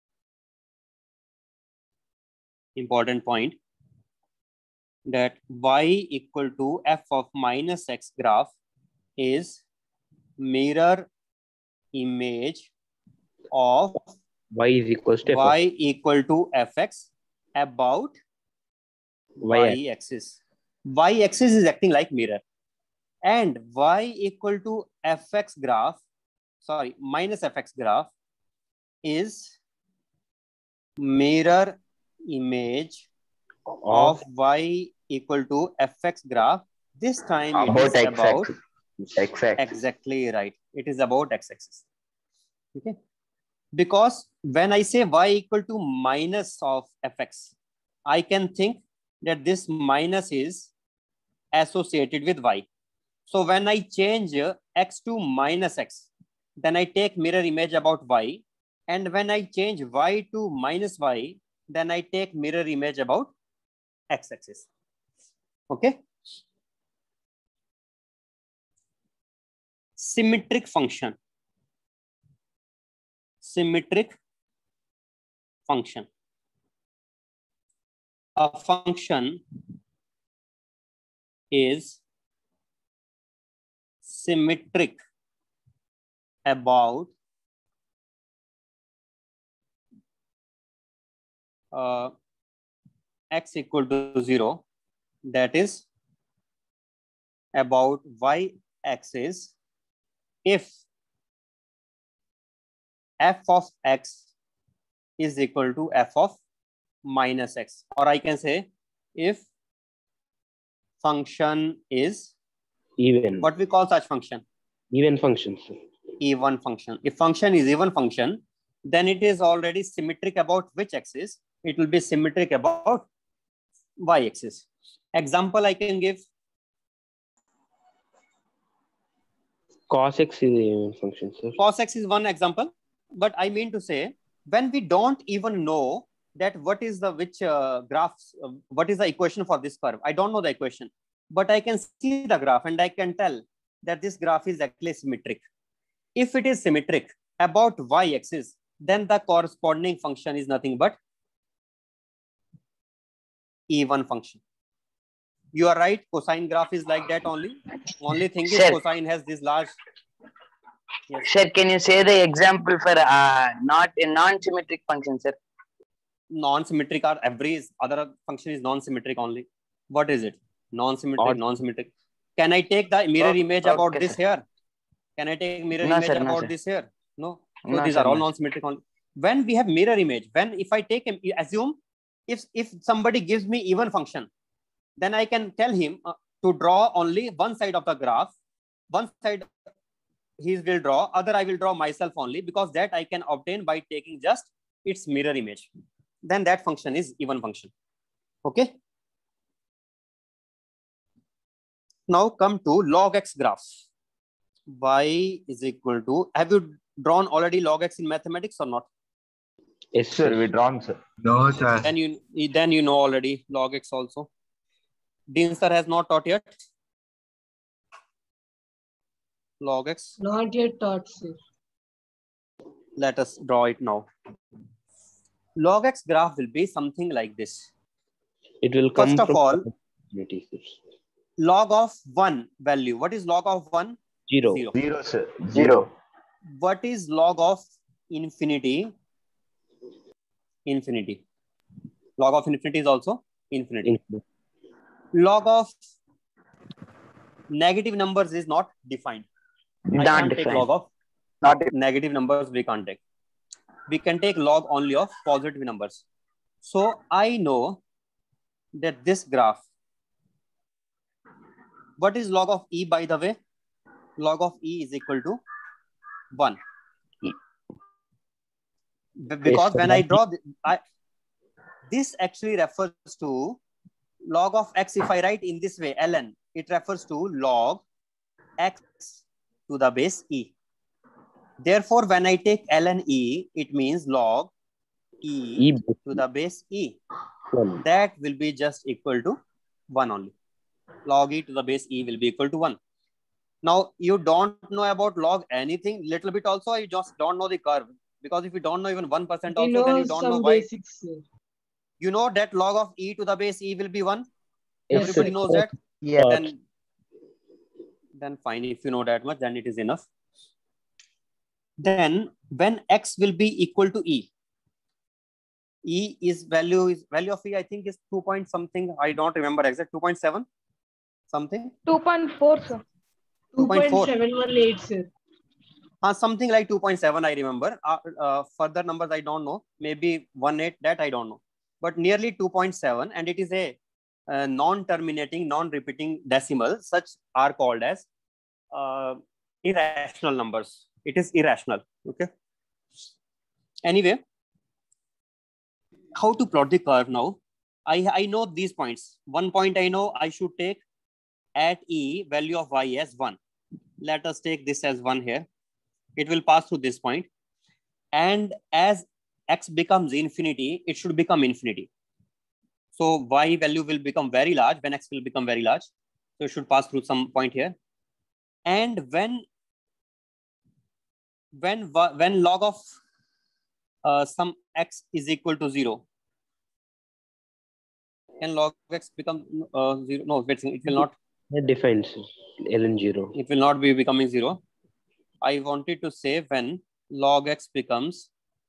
Important point that y equal to f of minus x graph is mirror image of
y is equals to
y equal to fx about y-axis. Y-axis is acting like mirror. And y equal to fx graph, sorry, minus fx graph is mirror image of y equal to fx graph. This time it is about
x-axis.
Exactly right. It is about x-axis. Okay. Because when I say y equal to minus of fx, I can think that this minus is associated with y. So when I change x to minus x, then I take mirror image about y. And when I change y to minus y, then I take mirror image about x-axis. Okay. Symmetric function. Symmetric function. A function is symmetric about x equal to 0, that is about y-axis if f of x is equal to f of minus x, or I can say if function is
even.
What we call such function?
Even function.
Even function. If function is even function, then it is already symmetric about which axis? It will be symmetric about y-axis. Example I can give.
Cos x is an even function, sir.
Cos x is one example, but I mean to say when we don't even know that what is the graphs, what is the equation for this curve? I don't know the equation, but I can see the graph and I can tell that this graph is actually symmetric. If it is symmetric about y-axis, then the corresponding function is nothing but even function. You are right. Cosine graph is like that only. Only thing is cosine has this large.
Yes. Sir, can you say the example for not a non-symmetric function, sir?
Non-symmetric or every other function is non-symmetric only. What is it? Non-symmetric, non-symmetric. Can I take the mirror image about this here? Can I take mirror image about this here? No. So these are all non-symmetric only. When we have mirror image, when if I take him, assume if somebody gives me even function, then I can tell him to draw only one side of the graph. One side he will draw, other I will draw myself only, because that I can obtain by taking just its mirror image. Then that function is even function. Okay. Now come to log x graph. Y is equal to, have you drawn already log x in mathematics or not?
Yes,
Sir, we drawn, sir.
No, sir.
Then you know already log x also. Dean sir has not taught yet. Log x.
Not yet taught, sir.
Let us draw it now. Log x graph will be something like this.
It will come
First of
from
all,
infinity.
log of 1 value. What is log of 1?
0.
0.
0, sir.
Zero.
What is log of infinity? Infinity. Log of infinity is also infinity. Log of negative numbers is not defined. I
Not
can't take
defined.
log of
Not defined.
negative numbers. We can't take. We can take log only of positive numbers. So I know that this graph. What is log of e, by the way? Log of e is equal to 1. Because when I draw, this actually refers to log of x. If I write in this way, ln, it refers to log x to the base e. Therefore, when I take ln e, it means log e to the base e. That will be just equal to 1 only. Log e to the base e will be equal to 1. Now, you don't know about log anything, little bit also, you just don't know the curve. Because if you don't know even 1% also, then you don't know
some
why.
basics, sir.
You know that log of e to the base e will be 1?
Yes,
Everybody
sir.
knows that?
Yeah.
Then fine. If you know that much, then it is enough. Then when x will be equal to e, e is value of e, I think is 2 point something. I don't remember exact. 2.7 something.
2.4, sir.
2.4.
2.718, sir.
Something like 2.7 I remember. Further numbers I don't know. Maybe 1.8, that I don't know. But nearly 2.7, and it is a non-terminating, non-repeating decimal. Such are called as irrational numbers. It is irrational. Okay. Anyway, how to plot the curve now? I know these points. 1 point I know I should take at e value of y as 1. Let us take this as 1 here. It will pass through this point. And as x becomes infinity, it should become infinity. So y value will become very large when x will become very large. So it should pass through some point here. And when log of some x is equal to 0, can log x become 0? No, it will not.
It defines ln 0.
It will not be becoming 0. I wanted to say when log x becomes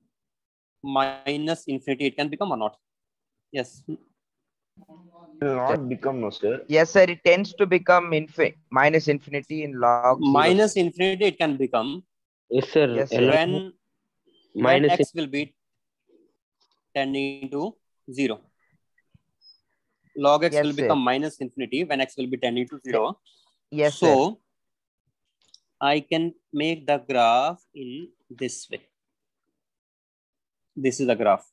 minus infinity, it can become or not? Yes.
It will not become, no, sir.
Yes, sir. It tends to become minus infinity in log 0.
Minus infinity, it can become.
Yes, sir.
Yes, sir.
When x will be tending to 0. Log x
Yes,
will
sir.
become minus infinity when x will be tending to 0.
Yes,
so
sir.
I can make the graph in this way. This is the graph.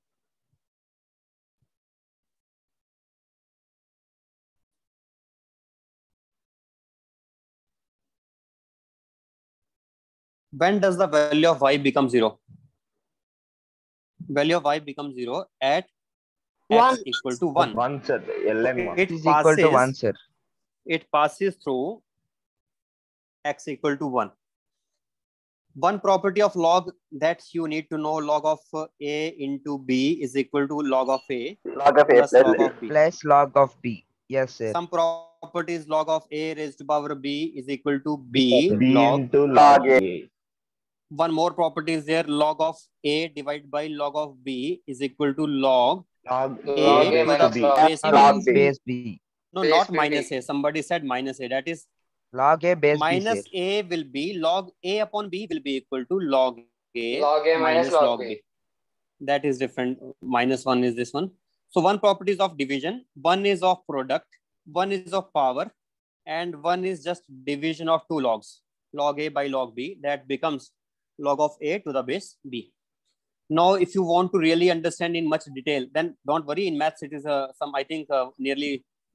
When does the value of y become 0? Value of y becomes 0 at x equal to 1.
1, sir. ln 1.
It is equal to 1, sir.
It passes through x equal to 1. One property of log that you need to know, log of a into b is equal to log of a
Log of a
plus log of b.
Plus log of b. Yes, sir.
Some properties, log of a raised to power b is equal to b
b
log.
into log a.
One more property is there, log of a divided by log of b is equal to log
Log
a
a
to
minus
the
b.
base b.
Log b.
Base b.
No,
Base
not
b.
minus a. Somebody said minus a. That is
Log a base b,
minus
sir.
a will be log a upon b will be equal to log a,
Log a minus log b.
That is different. Minus 1 is this one. So one property is of division, one is of product, one is of power, and one is just division of two logs. Log a by log b. That becomes log of a to the base b. Now, if you want to really understand in much detail, then don't worry. In maths, it is some, I think, nearly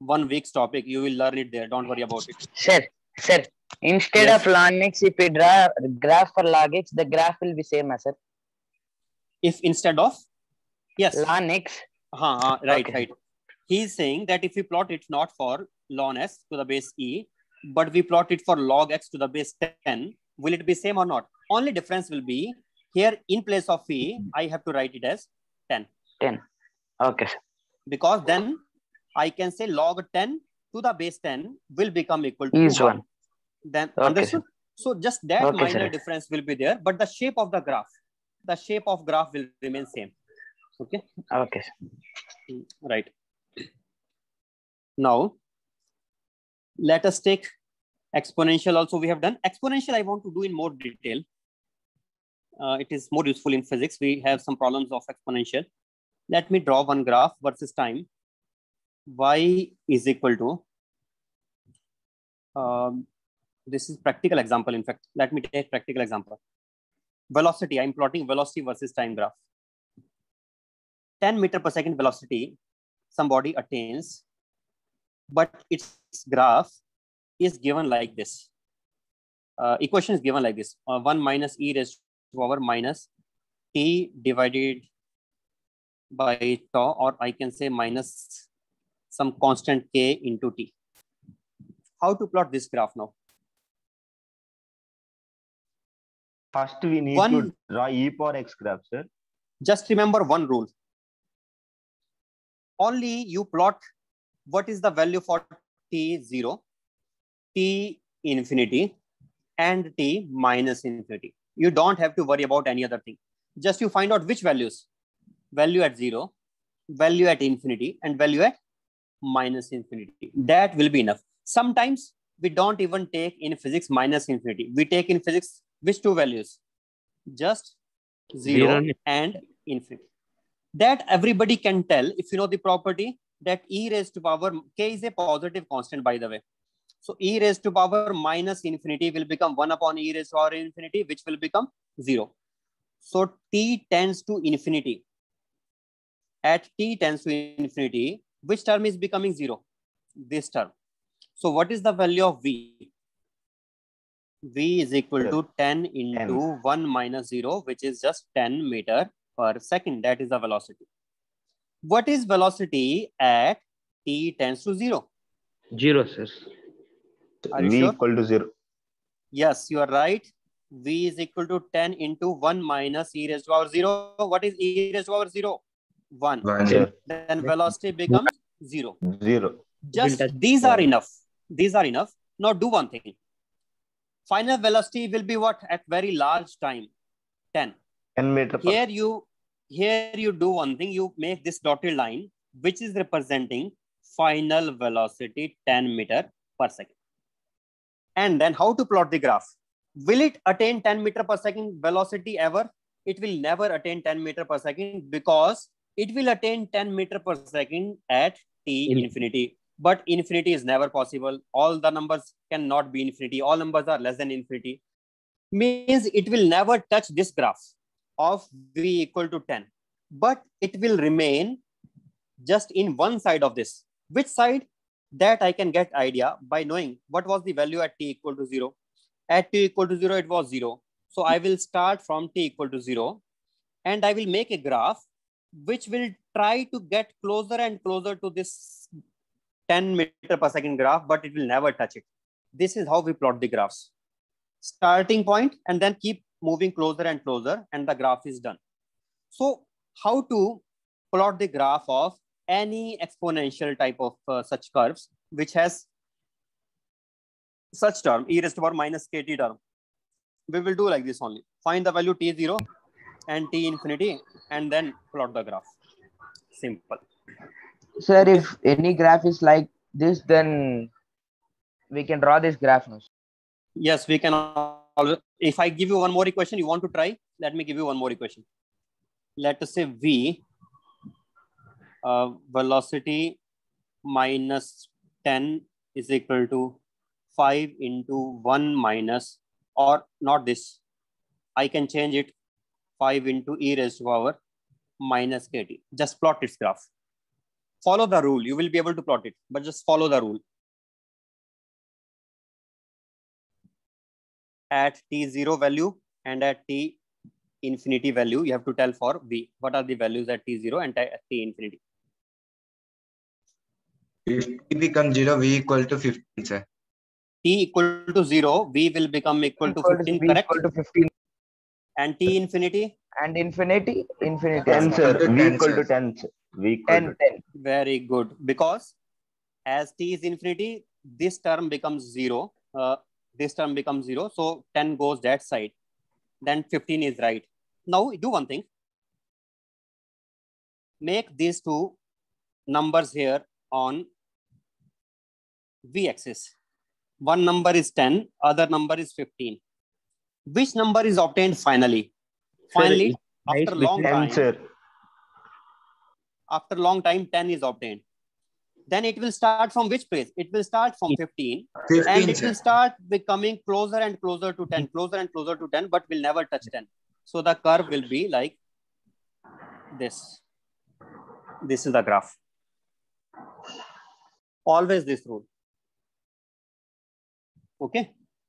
1 week's topic. You will learn it there. Don't worry about it.
Sir, instead
Yes.
of log x, if we draw graph for log x, the graph will be same, sir.
If instead of, yes.
Ln x.
Right,
Okay.
right. He's saying that if we plot it not for ln s to the base e, but we plot it for log x to the base 10, will it be same or not? Only difference will be here in place of e, I have to write it as 10.
10. Okay, sir.
Because then I can say log 10 to the base 10 will become equal to
Is
1.
1.
Then
Okay,
understood? So just that
Okay,
minor
sir.
difference will be there, but the shape of the graph will remain same. Okay.
Okay, sir.
Right. Now, let us take exponential also. We have done exponential. I want to do in more detail. It is more useful in physics. We have some problems of exponential. Let me draw one graph versus time. Y is equal to, this is practical example. In fact, let me take practical example. Velocity, I'm plotting velocity versus time graph. 10 meter per second velocity somebody attains, but its graph is given like this. Equation is given like this. 1 minus e raised to power minus t divided by tau, or I can say minus some constant k into t. How to plot this graph now?
First, we need to draw e power x graph, sir.
Just remember one rule. Only you plot what is the value for t0, t infinity, and t minus infinity. You don't have to worry about any other thing. Just you find out which values. Value at 0, value at infinity, and value at minus infinity. That will be enough. Sometimes we don't even take in physics minus infinity. We take in physics which two values? Just 0 and infinity. That everybody can tell if you know the property that e raised to power, k is a positive constant, by the way. So e raised to power minus infinity will become 1 upon e raised to power infinity, which will become 0. So t tends to infinity. At t tends to infinity, which term is becoming 0? This term. So what is the value of v? V is equal to 10 into 1 minus 0, which is just 10 meter per second. That is the velocity. What is velocity at t tends to 0?
0, sir.
Are you
V
sure?
equal to 0.
Yes, you are right. V is equal to 10 into 1 minus e raised to power 0. What is e raised to power 0? 1. Then velocity becomes 0.
0.
Just these are enough. These are enough. Now do one thing. Final velocity will be what at very large time? 10.
10 meter per
Here you do one thing. You make this dotted line, which is representing final velocity 10 meter per second. And then how to plot the graph? Will it attain 10 meter per second velocity ever? It will never attain 10 meter per second because it will attain 10 meter per second at t infinity. But infinity is never possible. All the numbers cannot be infinity. All numbers are less than infinity. Means it will never touch this graph of v equal to 10. But it will remain just in one side of this. Which side? That I can get idea by knowing what was the value at t equal to 0. At t equal to 0, it was 0. So I will start from t equal to 0. And I will make a graph which will try to get closer and closer to this 10 meter per second graph, but it will never touch it. This is how we plot the graphs. Starting point and then keep moving closer and closer and the graph is done. So how to plot the graph of any exponential type of such curves which has such term e raised to power minus kt term? We will do like this only. Find the value t0 and t infinity and then plot the graph. Simple.
Sir, if any graph is like this, then we can draw this graph now.
Yes, we can. If I give you one more equation, you want to try? Let me give you one more equation. Let us say v velocity minus 10 is equal to 5 into 1 minus, or not this. I can change it 5 into e raised to power minus kt. Just plot its graph. follow the rule. You will be able to plot it, but just follow the rule. At t0 value and at t infinity value, you have to tell for v. What are the values at t0 and at t infinity?
If t becomes 0, v equal to 15, sir.
T equal to 0, v will become equal to 15,
v
correct?
equal to 15.
And t infinity?
And infinity? Infinity.
10, sir.
to
V
10,
equal
sir.
to 10. Sir. V equal
10,
to
10.
Very good. Because as t is infinity, this term becomes 0. This term becomes 0. So 10 goes that side. Then 15 is right. Now do one thing. Make these two numbers here on v-axis. One number is 10, other number is 15. Which number is obtained finally? Finally,
Sir,
after long
10,
time,
sir.
after long time, 10 is obtained. Then it will start from which place? It will start from 15,
15,
and it
sir.
will start becoming closer and closer to 10, closer and closer to 10, but will never touch 10. So the curve will be like this. This is the graph. Always this rule. Okay.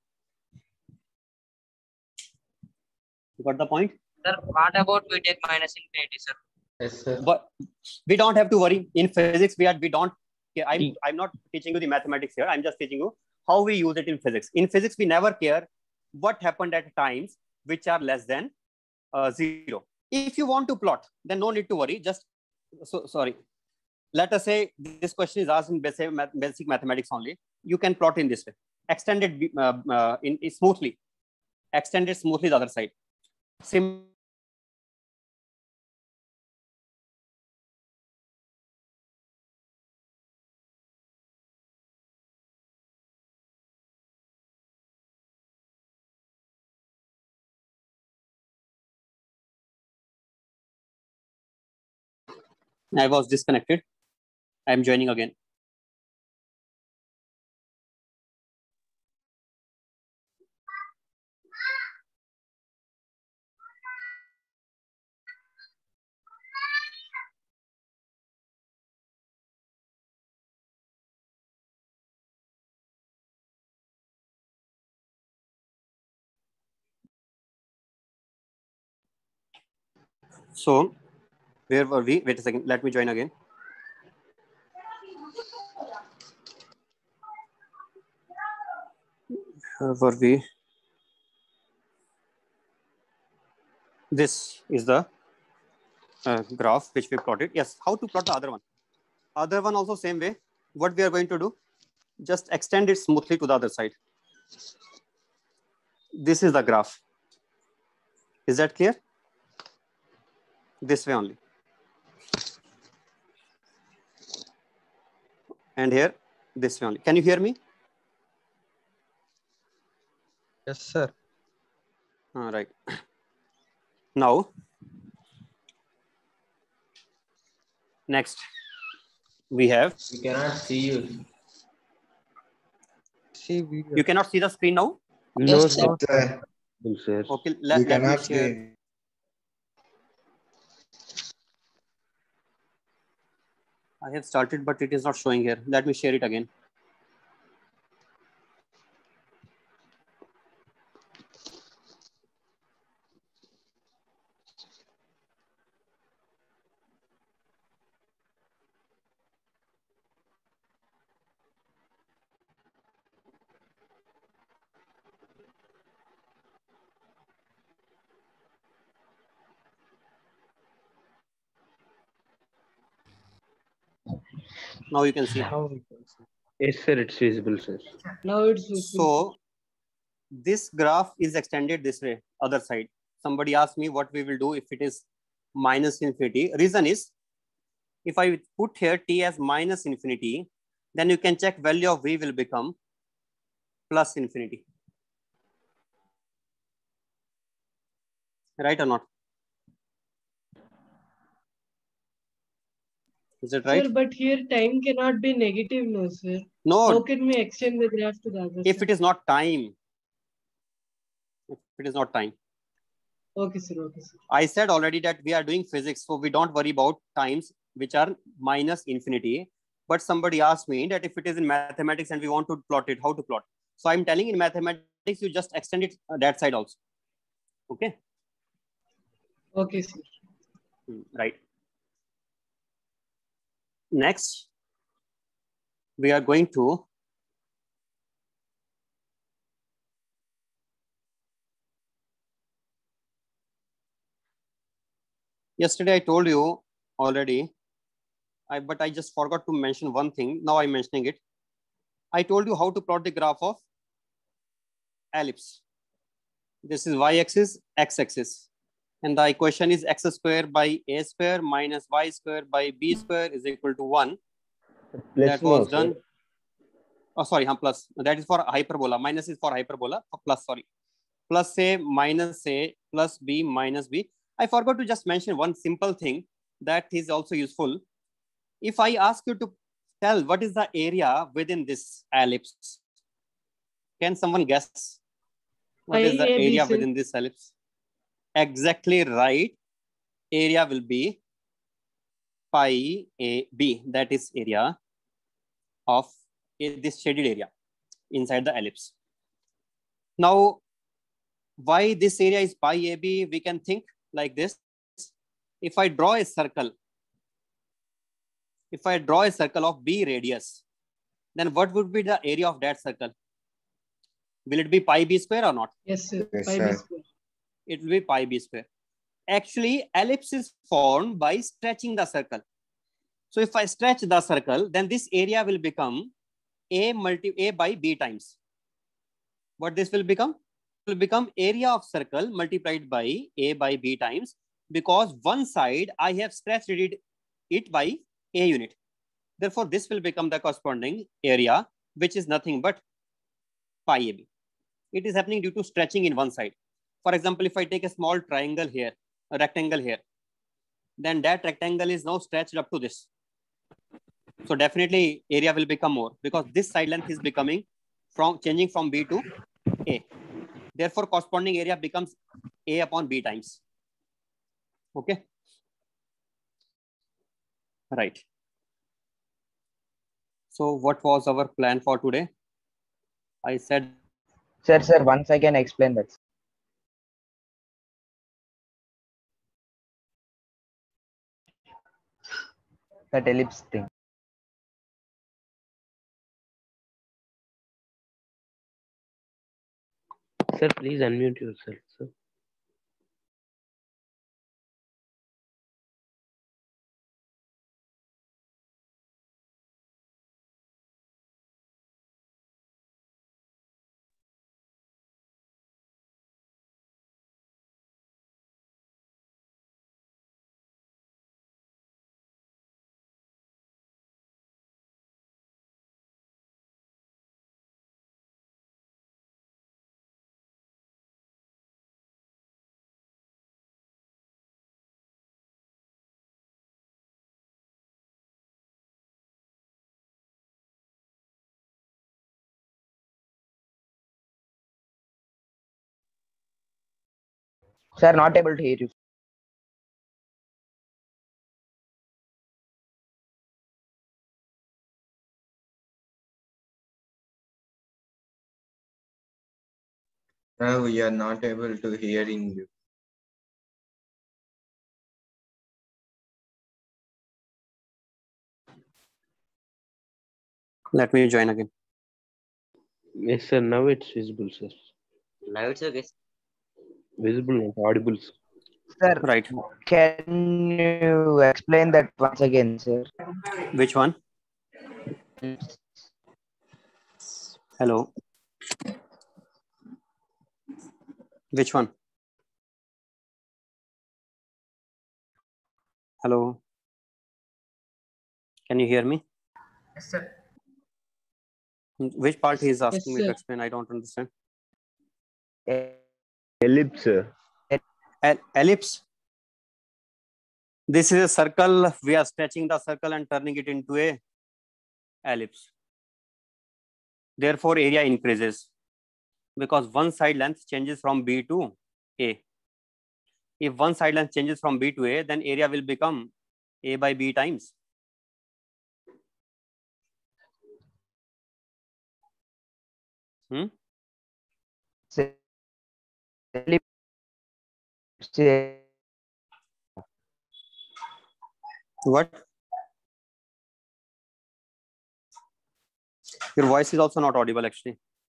You got the point?
Sir, what about we take minus infinity, sir?
Yes, sir.
But we don't have to worry. In physics, we don't. I'm not teaching you the mathematics here. I'm just teaching you how we use it in physics. In physics, we never care what happened at times which are less than 0. If you want to plot, then no need to worry. Just sorry. Let us say this question is asked in basic mathematics only. You can plot in this way. Extend it in smoothly. Extend it smoothly the other side. I was disconnected. I'm joining again. So, where were we? Wait a second. Let me join again. Where were we? This is the graph which we plotted. Yes. How to plot the other one? Other one also same way. What we are going to do? Just extend it smoothly to the other side. This is the graph. Is that clear? This way only. And here, this way only. Can you hear me?
Yes, sir.
All right. Now, next, we have.
We cannot see you. See video.
You cannot see the screen now?
No,
Yes,
sir.
Sir,
Sir.
Okay,
we
let me
cannot
share.
see.
I have started, but it is not showing here. Let me share it again. Now you can see.
Yes, sir. It's visible, sir.
Now it's visible.
So this graph is extended this way, other side. Somebody asked me what we will do if it is minus infinity. Reason is, if I put here t as minus infinity, then you can check value of v will become plus infinity. Right or not? Is it right?
Sir, but here time cannot be negative, no, sir.
No.
How can we extend the graph to the other
If
side?
it is not time. If it is not time.
Okay, sir. Okay, sir.
I said already that we are doing physics, so we don't worry about times. which are minus infinity. But somebody asked me that if it is in mathematics and we want to plot it, how to plot? So I'm telling in mathematics, you just extend it that side also. Okay.
Okay, sir.
Right. Next, we are going to yesterday I told you already, but I just forgot to mention one thing. Now I'm mentioning it. I told you how to plot the graph of ellipse. This is y-axis, x-axis. And the equation is x square by a square minus y square by b square is equal to 1. That was done. Oh, sorry, plus. That is for hyperbola. Minus is for hyperbola. Plus, sorry. Plus a minus a plus b minus b. I forgot to just mention one simple thing that is also useful. If I ask you to tell what is the area within this ellipse, can someone guess what is the area within this ellipse? Exactly right. Area will be pi a b. That is area of this shaded area inside the ellipse. Now, why this area is pi AB? We can think like this. If I draw a circle, of b radius, then what would be the area of that circle? Will it be pi b square or not?
Yes, sir.
Yes,
Pi
sir.
b square.
It will be pi b square. Actually, ellipse is formed by stretching the circle. So if I stretch the circle, then this area will become a by b times. What this will become? It will become area of circle multiplied by a by b times, because one side I have stretched it by a unit. Therefore, this will become the corresponding area, which is nothing but pi ab. It is happening due to stretching in one side. For example, if I take a small triangle here, a rectangle here, then that rectangle is now stretched up to this. So definitely area will become more, because this side length is changing from b to a. Therefore, corresponding area becomes a upon b times. Okay. Right. So what was our plan for today? I said,
Sir, once I can explain that. That ellipse thing.
Sir, please unmute yourself, sir.
Sir, not able to hear you.
We are not able to hearing you.
let me join again.
Yes, sir. Now it's visible, sir.
Now it's okay.
Visible, not audible.
Sir,
right.
Can you explain that once again, sir?
Which one? Hello. Which one? Hello. Can you hear me?
Yes, sir.
Which part he is asking
Yes,
me to
sir.
explain? I don't understand.
Ellipse.
Ellipse. This is a circle. We are stretching the circle and turning it into a ellipse. Therefore, area increases because one side length changes from B to A. If one side length changes from B to A, then area will become A by B times what? Your voice is also not audible actually.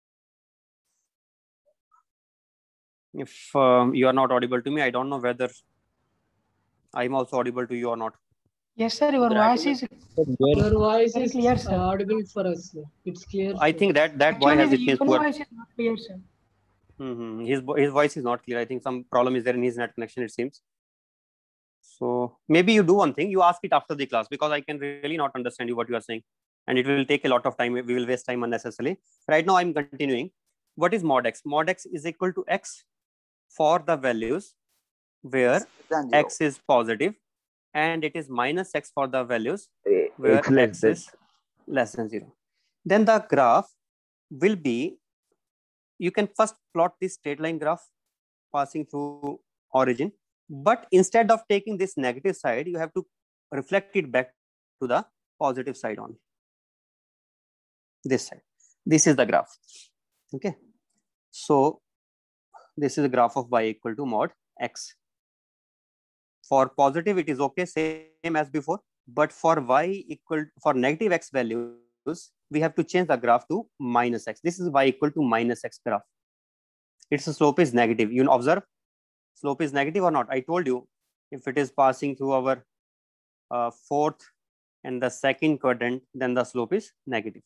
If you are not audible to me, I don't know whether I'm also audible to you or not.
Yes, sir. Your voice is
very
clear, sir.
audible for us. Sir. It's clear.
I think that boy
Actually,
has
the
it means
your
poor.
voice is not clear, sir.
His voice is not clear. I think some problem is there in his net connection, it seems. So maybe you do one thing. You ask it after the class, because I can really not understand you what you are saying, and it will take a lot of time. We will waste time unnecessarily. Right now, I'm continuing. What is mod x? Mod x is equal to x for the values where x is positive, and it is minus x for the values where x is less than 0. Then the graph will be, you can first plot this straight line graph passing through origin, but instead of taking this negative side, you have to reflect it back to the positive side only. This side. This is the graph. Okay. So this is the graph of y equal to mod x. For positive, it is okay, same as before. But for y equal, for negative x values, we have to change the graph to minus x. This is y equal to minus x graph. Its slope is negative. You observe, slope is negative or not? I told you, if it is passing through our fourth and the second quadrant, then the slope is negative.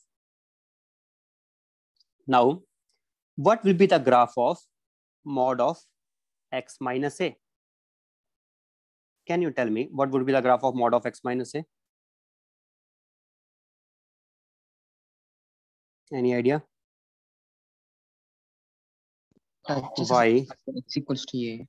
Now, what will be the graph of mod of x minus a? Can you tell me what would be the graph of mod of x minus a? Any idea? Y
x equals to a.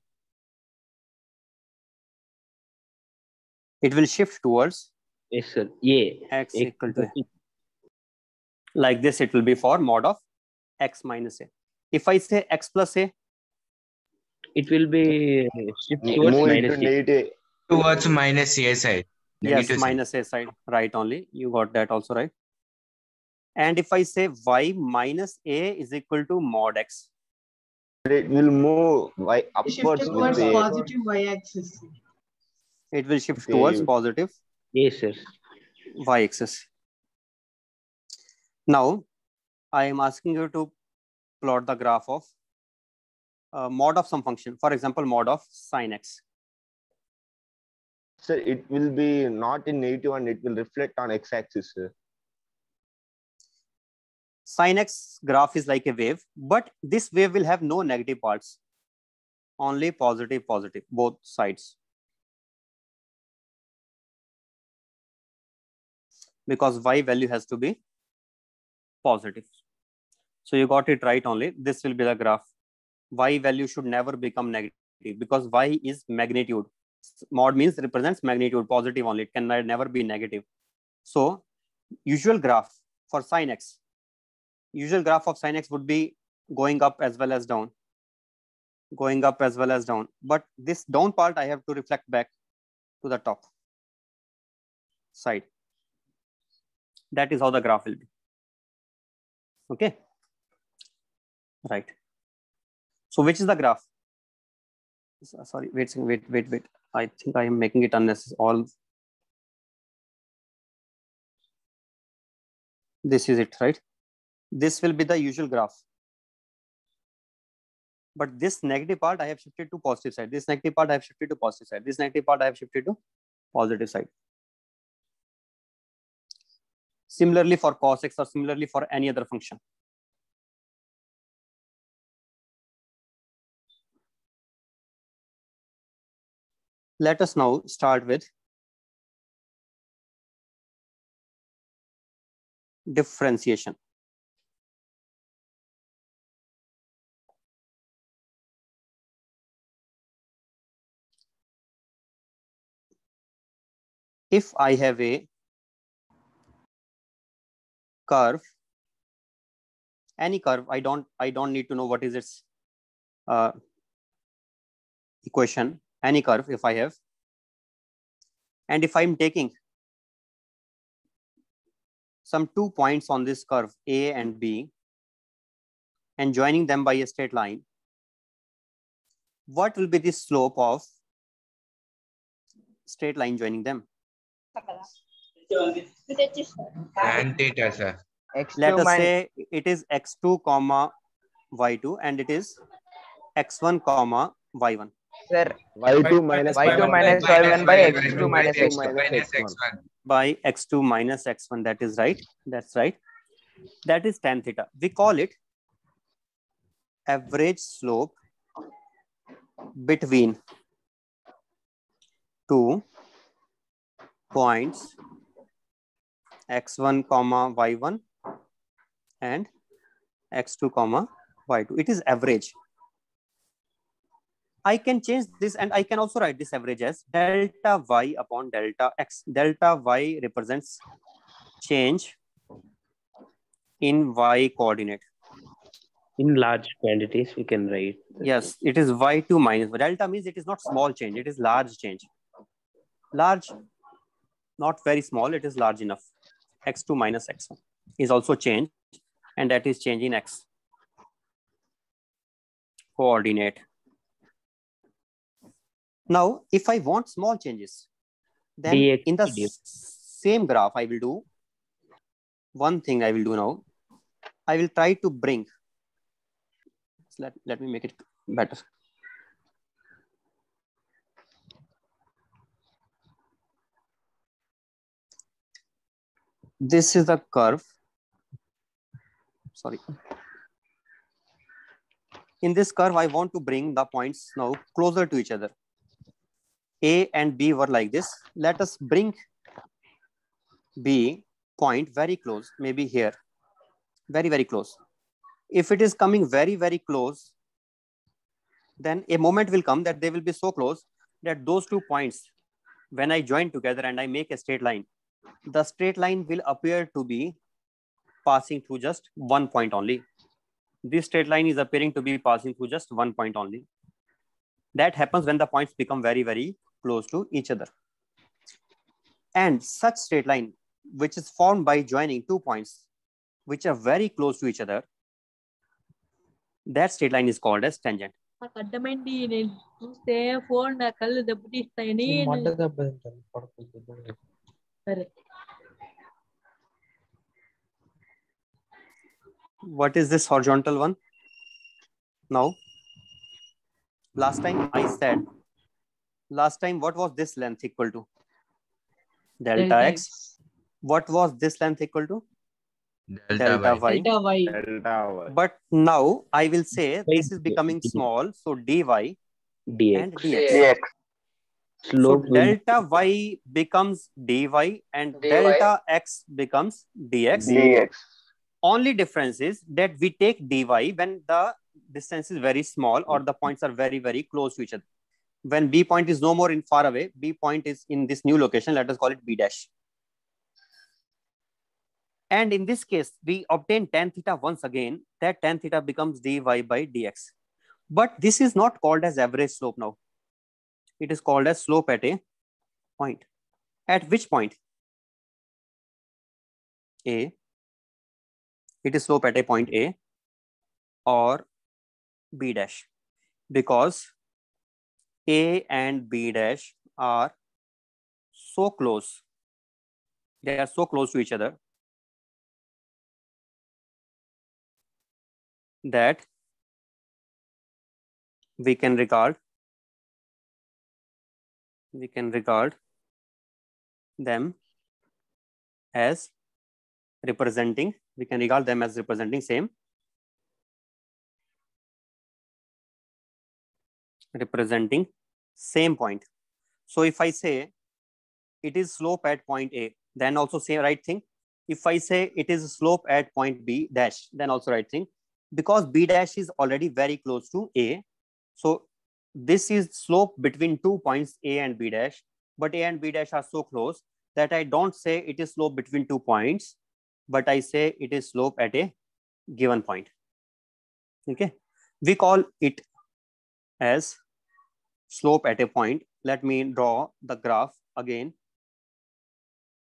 It will shift towards
Yes, sir. A.
X equal to a. Like this, it will be for mod of x minus a. If I say x plus a,
it will be shift towards minus a.
Towards minus a side.
Yes, minus a side. Right only. You got that also right. And if I say y minus a is equal to mod x,
it will move y upwards
towards
with
positive y-axis.
It will shift towards positive y-axis. Now, I am asking you to plot the graph of mod of some function. For example, mod of sin x.
Sir, it will be not in negative and it will reflect on x-axis, sir.
Sin x graph is like a wave, but this wave will have no negative parts, only positive, both sides. Because y value has to be positive. So you got it right only. This will be the graph. Y value should never become negative because y is magnitude. Mod means represents magnitude, positive only. It can never be negative. So usual graph for sin x, usual graph of sin x would be going up as well as down. Going up as well as down. But this down part, I have to reflect back to the top side. That is how the graph will be. Okay. Right. So which is the graph? Sorry, wait. I think I am making it unnecessary. This is it, right? This will be the usual graph. But this negative part I have shifted to positive side. This negative part I have shifted to positive side. This negative part I have shifted to positive side. Similarly for cos x or similarly for any other function. Let us now start with differentiation. If I have a curve, any curve, I don't need to know what is its equation. Any curve, if I have, And if I'm taking some 2 points on this curve, A and B, and joining them by a straight line, what will be the slope of straight line joining them?
Tan theta, sir.
Let us say it is x2 comma y2 and it is x1 comma y1.
Sir,
y2 minus
y2 minus y1 by x2 minus x1.
By x2 minus x1. That is right. That's right. That is tan theta. We call it average slope between 2 points x1 comma y1 and x2 comma y2. It is average. I can change this and I can also write this average as delta y upon delta x. Delta y represents change in y coordinate.
In large quantities, we can write.
Yes, it is y2 minus. Delta means it is not small change, it is large change. Large, not very small, it is large enough. x2 minus x1 is also change, and that is change in x coordinate. Now, if I want small changes, then
dx,
in the
dx.
same graph, I will do one thing. I will do now. I will try to bring. Let me make it better. This is the curve. Sorry. In this curve, I want to bring the points now closer to each other. A and B were like this. Let us bring B point very close, maybe here, very, very close. If it is coming very, very close, then a moment will come that they will be so close that those 2 points, when I join together and I make a straight line, the straight line will appear to be passing through just 1 point only. This straight line is appearing to be passing through just 1 point only. That happens when the points become very, very close to each other. And such straight line, which is formed by joining 2 points, which are very close to each other, that straight line is called as tangent. What is this horizontal one? Now, last time what was this length equal to? Delta x. What was this length equal to? Delta y.
Delta y.
But now I will say this is becoming small, so dy
dx.
and dx.
Slope
so delta y becomes dy and delta x becomes dx. Only difference is that we take dy when the distance is very small or the points are very, very close to each other. When B point is no more in far away, B point is in this new location, let us call it B dash. And in this case, we obtain tan theta once again, that tan theta becomes dy by dx. But this is not called as average slope now. It is called as slope at a point. At which point? A. It is slope at a point A or B dash, because A and B dash are so close. They are so close to each other that we can regard them as representing, same. Representing same point. So if I say it is slope at point A, then also say right thing. If I say it is slope at point B dash, then also right thing. Because B dash is already very close to A. So this is slope between 2 points A and B dash, but A and B dash are so close that I don't say it is slope between 2 points, but I say it is slope at a given point. Okay. We call it as slope at a point. Let me draw the graph again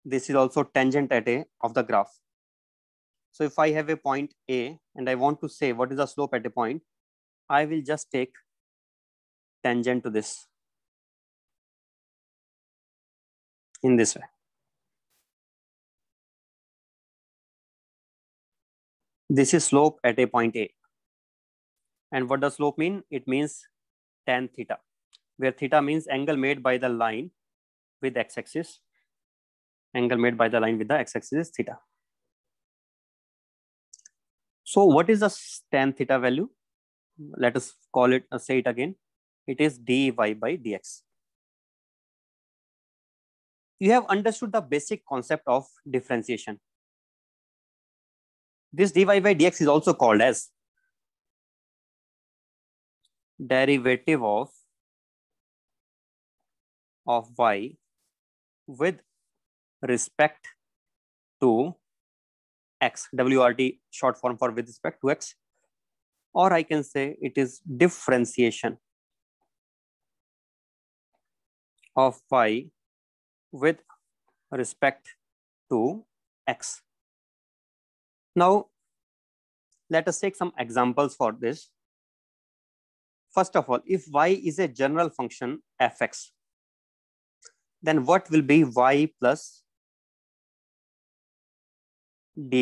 This is also tangent at A of the graph. So if I have a point A and I want to say what is the slope at a point, I will just take tangent to this in this way. This is slope at a point A. And what does slope mean? It means tan theta, where theta means angle made by the line with x-axis. Angle made by the line with the x-axis is theta. So what is the tan theta value? Let us call it, say it again. It is dy by dx. You have understood the basic concept of differentiation. This dy by dx is also called as derivative of y with respect to x, WRT short form for with respect to x, or I can say it is differentiation of y with respect to x. Now, let us take some examples for this. First of all, if y is a general function fx, then what will be y plus dy?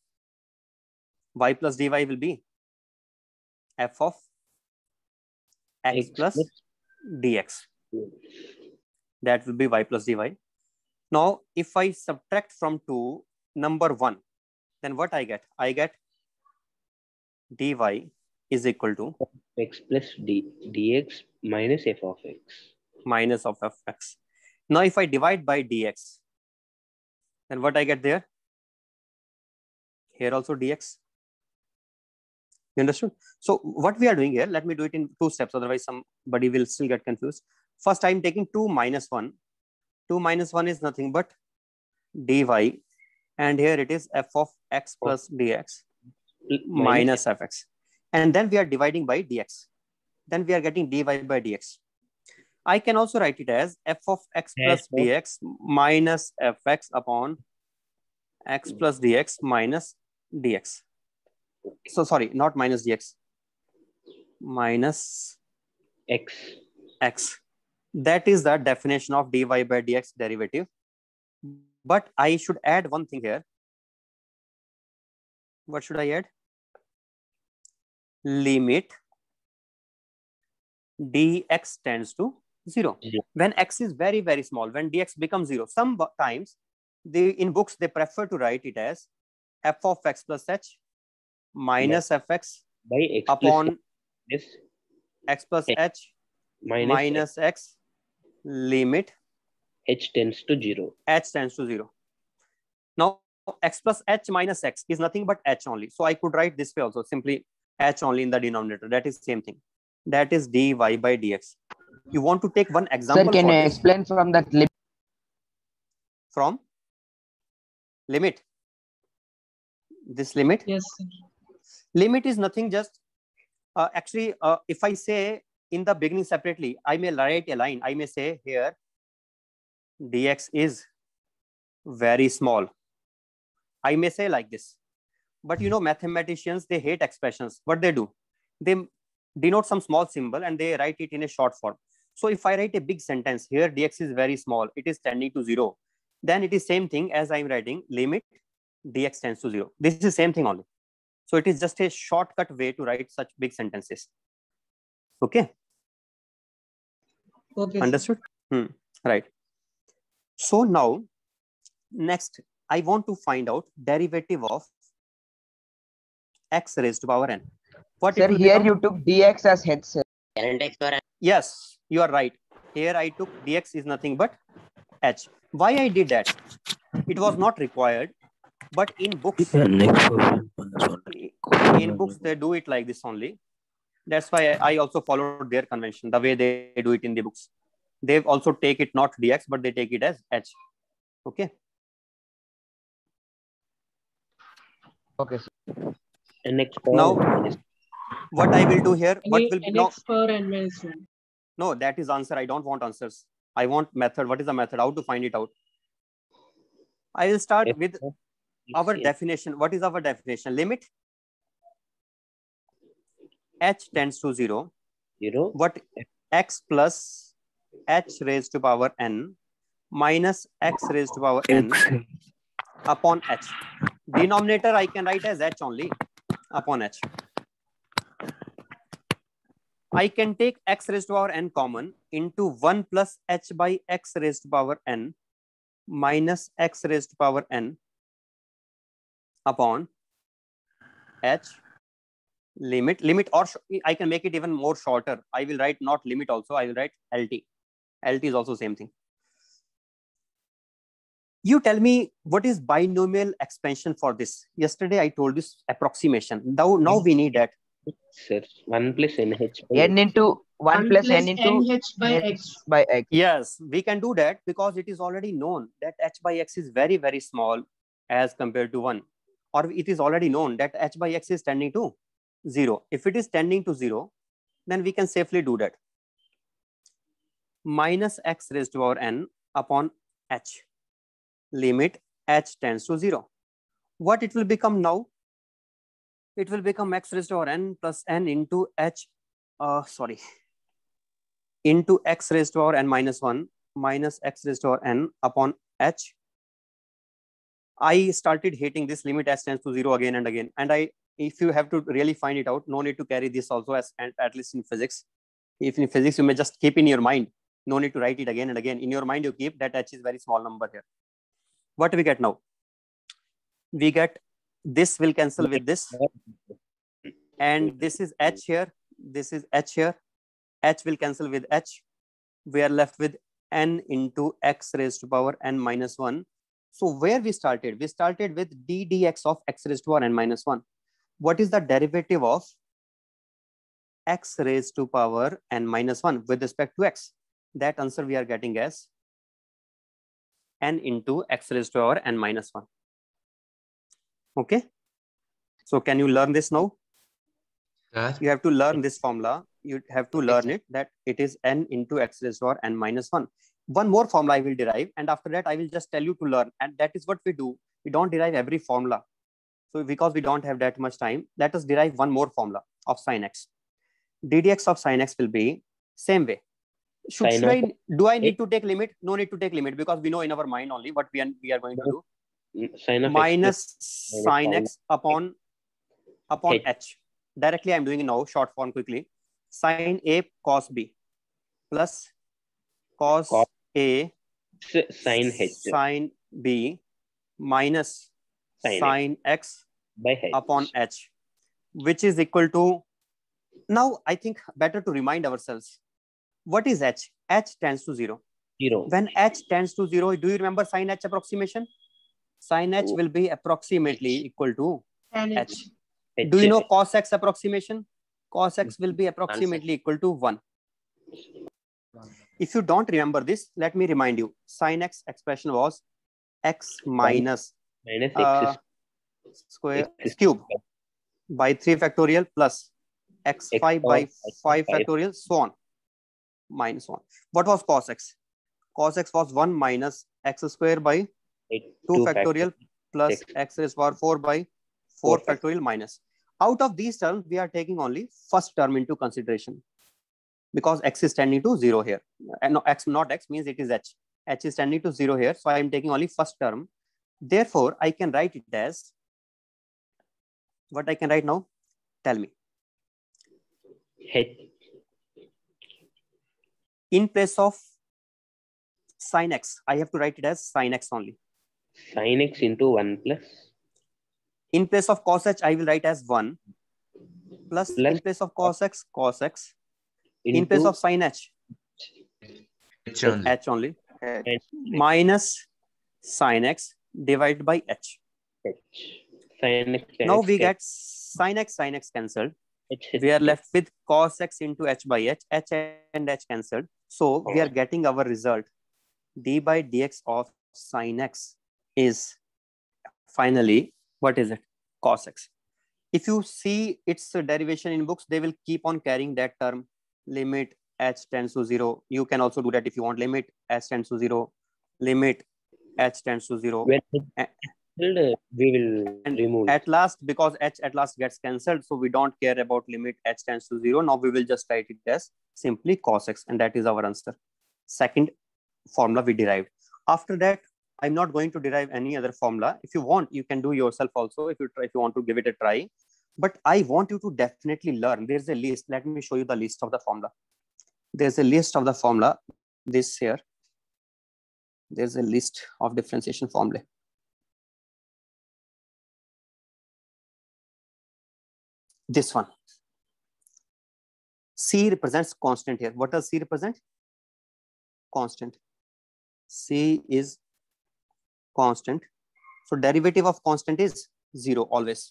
Y plus dy will be f of x plus dx. That will be y plus dy. Now, if I subtract from 2 number 1, then what I get? I get dy is equal to
x plus dx minus f of x.
Minus of fx. Now, if I divide by dx, then what I get there? Here also dx. You understood? So what we are doing here, let me do it in 2 steps. Otherwise, somebody will still get confused. First, I'm taking 2 minus 1. 2 minus 1 is nothing but dy. And here it is f of x plus dx minus fx. And then we are dividing by dx. Then we are getting dy by dx. I can also write it as f of x plus dx minus fx upon x plus dx minus dx. So sorry, not minus dx, minus x. That is the definition of dy by dx derivative. But I should add one thing here. What should I add? Limit dx tends to 0. When x is very, very small, when dx becomes 0, sometimes in books they prefer to write it as f of x plus h minus fx
by x
upon
plus
x plus h minus x limit
h tends to 0.
H tends to 0. Now, x plus h minus x is nothing but h only. So I could write this way also, simply h only in the denominator. That is same thing. That is dy by dx. You want to take one example?
Sir, can you explain from that limit?
From limit? This limit?
Yes, sir.
Limit is nothing, just actually, if I say in the beginning separately, I may write a line. I may say here dx is very small. I may say like this. But you know, mathematicians, they hate expressions. What they do? They denote some small symbol and they write it in a short form. So if I write a big sentence here, dx is very small, it is tending to 0, then it is same thing as I'm writing limit dx tends to 0. This is the same thing only. So it is just a shortcut way to write such big sentences. Okay.
Okay.
Understood? Right. So now, next, I want to find out derivative of x raised to power n. What
Sir, here you took dx as h, sir.
Yes, you are right. Here I took dx is nothing but h. Why I did that? It was not required, but in books, they do it like this only. That's why I also followed their convention, the way they do it in the books. They also take it not dx, but they take it as h. Okay.
Okay, sir.
Now, what I will do here, what will be now?
Nx power n minus 1.
No, that is answer. I don't want answers. I want method. What is the method? How to find it out? I will start with our definition. What is our definition? Limit h tends to 0. What x plus h raised to power n minus x raised to power n upon h. Denominator I can write as h only upon h. I can take x raised to power n common into 1 plus h by x raised to power n minus x raised to power n upon h. Limit, or I can make it even more shorter. I will write not limit also. I will write LT. LT is also same thing. You tell me what is binomial expansion for this. Yesterday I told this approximation. Now we need that.
Sir, 1 plus nh by
n into 1 plus n into
nh by x.
by x.
Yes, we can do that because it is already known that h by x is very, very small as compared to 1. Or it is already known that h by x is tending to 0. If it is tending to 0, then we can safely do that. Minus x raised to power n upon h. Limit h tends to 0. What it will become now? It will become x raised to power n plus n into h, into x raised to power n minus 1 minus x raised to power n upon h. I started hating this limit h tends to 0 again and again. And if you have to really find it out, no need to carry this also, as at least in physics. If in physics, you may just keep in your mind. No need to write it again and again. In your mind, you keep that h is very small number here. What we get now? We get this will cancel with this. And this is h here. This is h here. H will cancel with h. We are left with n into x raised to power n minus 1. So where we started? We started with d dx of x raised to power n minus 1. What is the derivative of x raised to power n minus 1 with respect to x? That answer we are getting as n into x raised to power n minus 1. Okay. So can you learn this now? You have to learn this formula. You have to learn it, that it is n into x raised to power n minus 1. One more formula I will derive, and after that I will just tell you to learn. And that is what we do. We don't derive every formula. So because we don't have that much time, let us derive one more formula of sin x. ddx of sin x will be same way. Do I need to take limit? No need to take limit, because we know in our mind only what we are going to do. Minus sin x upon h. Directly I'm doing it now, short form quickly. Sin a cos b plus cos a sin b minus sin x
by h
upon h, which is equal to, now I think better to remind ourselves, what is h? H tends to 0. When h tends to 0, do you remember sin h approximation? Sin h will be approximately equal to h. Do you know cos x approximation? Cos x will be approximately equal to 1. If you don't remember this, let me remind you. Sin x expression was x minus
x
square cube by 3 factorial plus x5 by 5 factorial, so on, minus 1. What was cos x? Cos x was 1 minus x square by 2 factorial plus x raised to power 4 by 4 factorial minus. Out of these terms, we are taking only first term into consideration, because x is tending to 0 here. No, x not x means it is h. H is tending to 0 here, so I am taking only first term. Therefore, I can write it as, what I can write now? Tell me.
H.
In place of sin x, I have to write it as sin x only.
Sin x into 1 plus.
In place of cos h, I will write as 1 plus in place of cos x, cos x. In place of sin h, h only. Minus sin x divided by h.
Sin x,
now we get sin x cancelled. We are left with cos x into h by h. H and h cancelled. So we are getting our result. D by dx of sin x is finally, what is it? Cos x. If you see its derivation in books, they will keep on carrying that term, limit h tends to 0. You can also do that if you want, limit h tends to 0, limit h tends to 0.
When it's cancelled, we will
And
remove
at last, because h at last gets cancelled, so we don't care about limit h tends to 0. Now we will just write it as simply cos x, and that is our answer. Second formula we derived. After that, I'm not going to derive any other formula. If you want, you can do yourself also if you want to give it a try. But I want you to definitely learn. There's a list. Let me show you the list of the formula. There's a list of the formula. This here. There's a list of differentiation formula. This one. C represents constant here. What does C represent? Constant. C is constant. So derivative of constant is 0 always.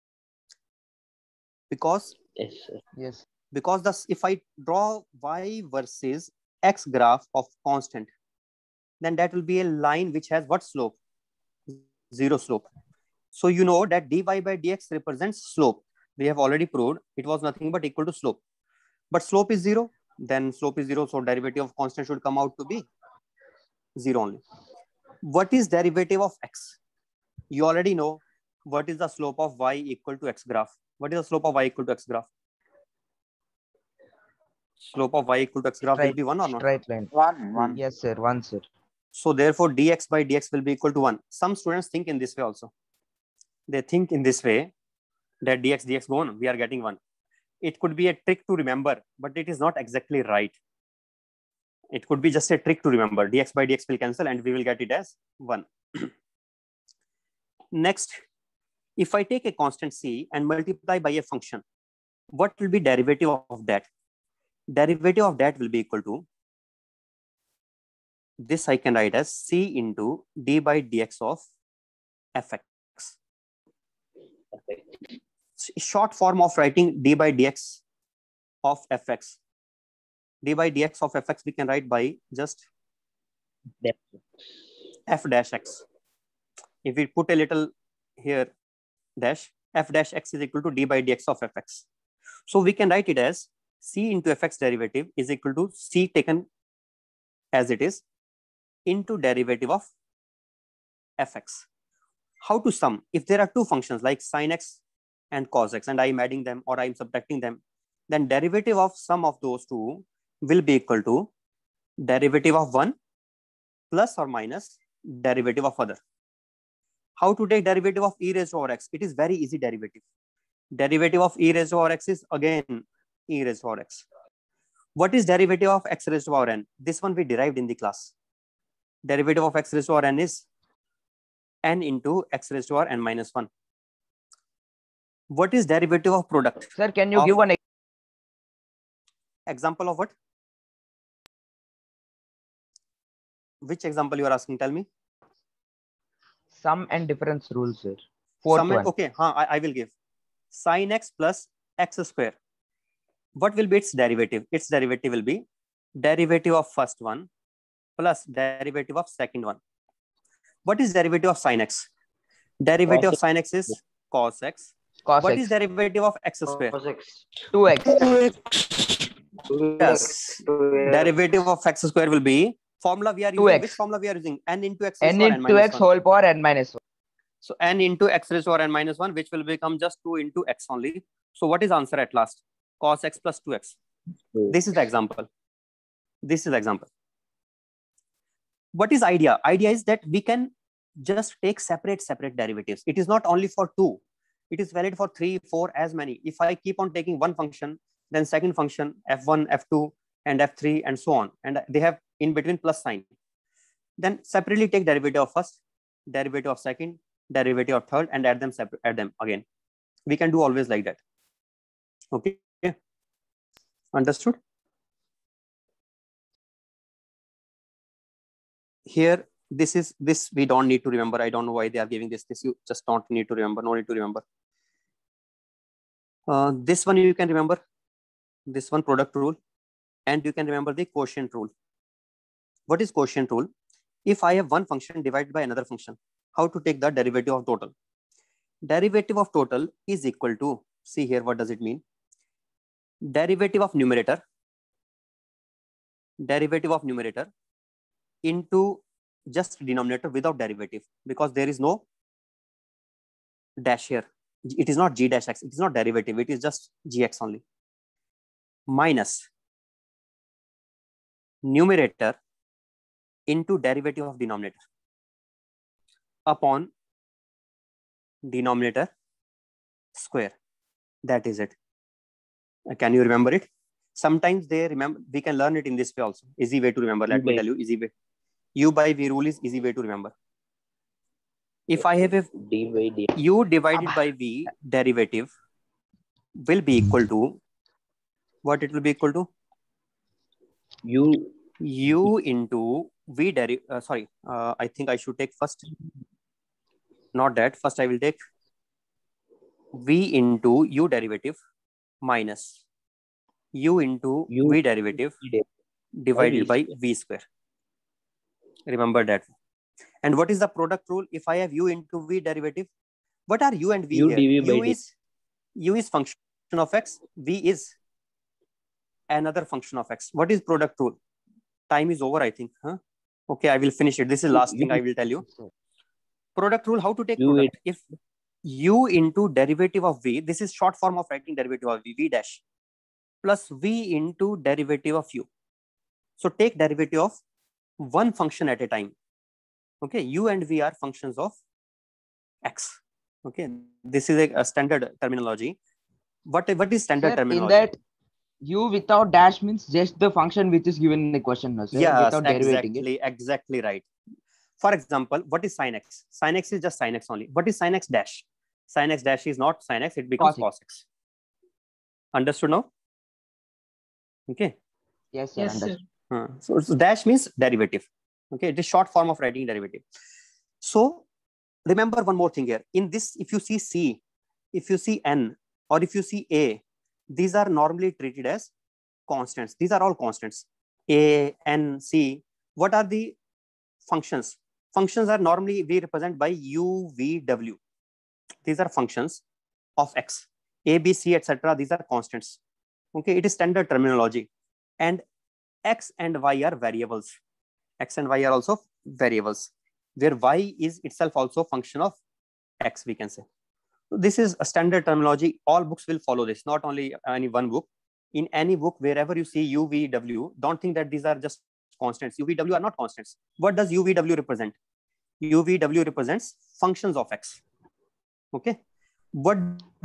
Because
yes, sir.
Yes.
Because if I draw y versus x graph of constant, then that will be a line which has what slope? 0 slope. So you know that dy by dx represents slope. We have already proved it was nothing but equal to slope. But slope is 0, then slope is 0, so derivative of constant should come out to be 0 only. What is derivative of x? You already know what is the slope of y equal to x graph. What is the slope of y equal to x graph? Slope of y equal to x graph will be 1 or not?
Straight line.
1.
Yes, sir. 1, sir.
So therefore, dx by dx will be equal to 1. Some students think in this way also. They think in this way that dx go on, we are getting 1. It could be a trick to remember, but it is not exactly right. It could be just a trick to remember. Dx by dx will cancel and we will get it as 1. Next, if I take a constant c and multiply by a function, what will be derivative of that? Derivative of that will be equal to this. I can write as c into d by dx of fx. Short form of writing d by dx of fx. D by dx of fx we can write by just f dash x. If we put a little here dash, f dash x is equal to d by dx of fx. So we can write it as c into fx derivative is equal to c taken as it is into derivative of fx. How to sum? If there are two functions like sin x and cos x and I am adding them or I am subtracting them, then derivative of sum of those two will be equal to derivative of one plus or minus derivative of other. How to take derivative of e raised to power x? It is very easy derivative. Derivative of e raised to power x is again e raised to power x. What is derivative of x raised to power n? This one we derived in the class. Derivative of x raised to power n is n into x raised to power n minus 1. What is derivative of product?
Sir, can you give one
example of what? Which example you are asking? Tell me.
Sum and difference rule, sir.
Okay, I will give. Sin x plus x square. What will be its derivative? Its derivative will be derivative of first one plus derivative of second one. What is derivative of sin x? Derivative of sin x is cos x. What is derivative of x square?
2x.
Yes. Derivative of x square will be formula we are using.
2x.
Which formula we are using? N into x
n into x whole power n minus 1.
So n into x raised to power n minus 1, which will become just 2 into x only. So what is answer at last? Cos x plus 2x. This is the example. This is the example. What is idea? Idea is that we can just take separate derivatives. It is not only for 2. It is valid for 3, 4, as many. If I keep on taking one function, then second function, f1, f2, and f3, and so on, and they have in between plus sign. Then separately take derivative of first, derivative of second, derivative of third, and add them again. We can do always like that. Okay, understood? Here, this we don't need to remember. I don't know why they are giving this. This you just don't need to remember. No need to remember. This one you can remember. This one product rule, and you can remember the quotient rule. What is quotient rule? If I have one function divided by another function, how to take the derivative of total? Derivative of total is equal to, see here, what does it mean? Derivative of numerator into just denominator without derivative, because there is no dash here. It is not g dash x, it is not derivative, it is just gx only, minus numerator into derivative of denominator upon denominator square. That is it. Can you remember it? Sometimes they remember, we can learn it in this way also. Easy way to remember. Let me tell you, easy way. U by V rule is easy way to remember. If I have a U divided by V derivative will be equal to, what it will be equal to? U into V derivative, I think I should take first, not that, first I will take V into U derivative minus U into V derivative divided by V square. Remember that. And what is the product rule? If I have U into V derivative, what are U and V here? U is function of x, V is another function of x. What is product rule? Time is over, I think. Huh? Okay, I will finish it. This is last thing I will tell you. Product rule, how to take product? If U into derivative of V, this is short form of writing derivative of V, V dash, plus V into derivative of U. So take derivative of one function at a time. Okay, U and V are functions of x. Okay, this is a standard terminology. What is standard terminology?
In that, U without dash means just the function which is given in the question. No, sir?
Yes,
without
exactly right. For example, what is sin x? Sin x is just sin x only. What is sin x dash? Sin x dash is not sin x, it becomes cos x. Understood now? Okay.
Yes, sir.
Yes, sir.
So dash means derivative. Okay, it is short form of writing derivative. So remember one more thing here. In this, if you see C, if you see N, or if you see A, these are normally treated as constants. These are all constants. A, N, C. What are the functions? Functions are normally we represent by U, V, W. These are functions of x. A, B, C, etc. These are constants. Okay, it is standard terminology. And x and y are variables. X and y are also variables, where y is itself also a function of x, we can say. So this is a standard terminology. All books will follow this, not only any one book. In any book, wherever you see U, V, W, don't think that these are just constants. U, V, W are not constants. What does U, V, W represent? U, V, W represents functions of x. Okay. What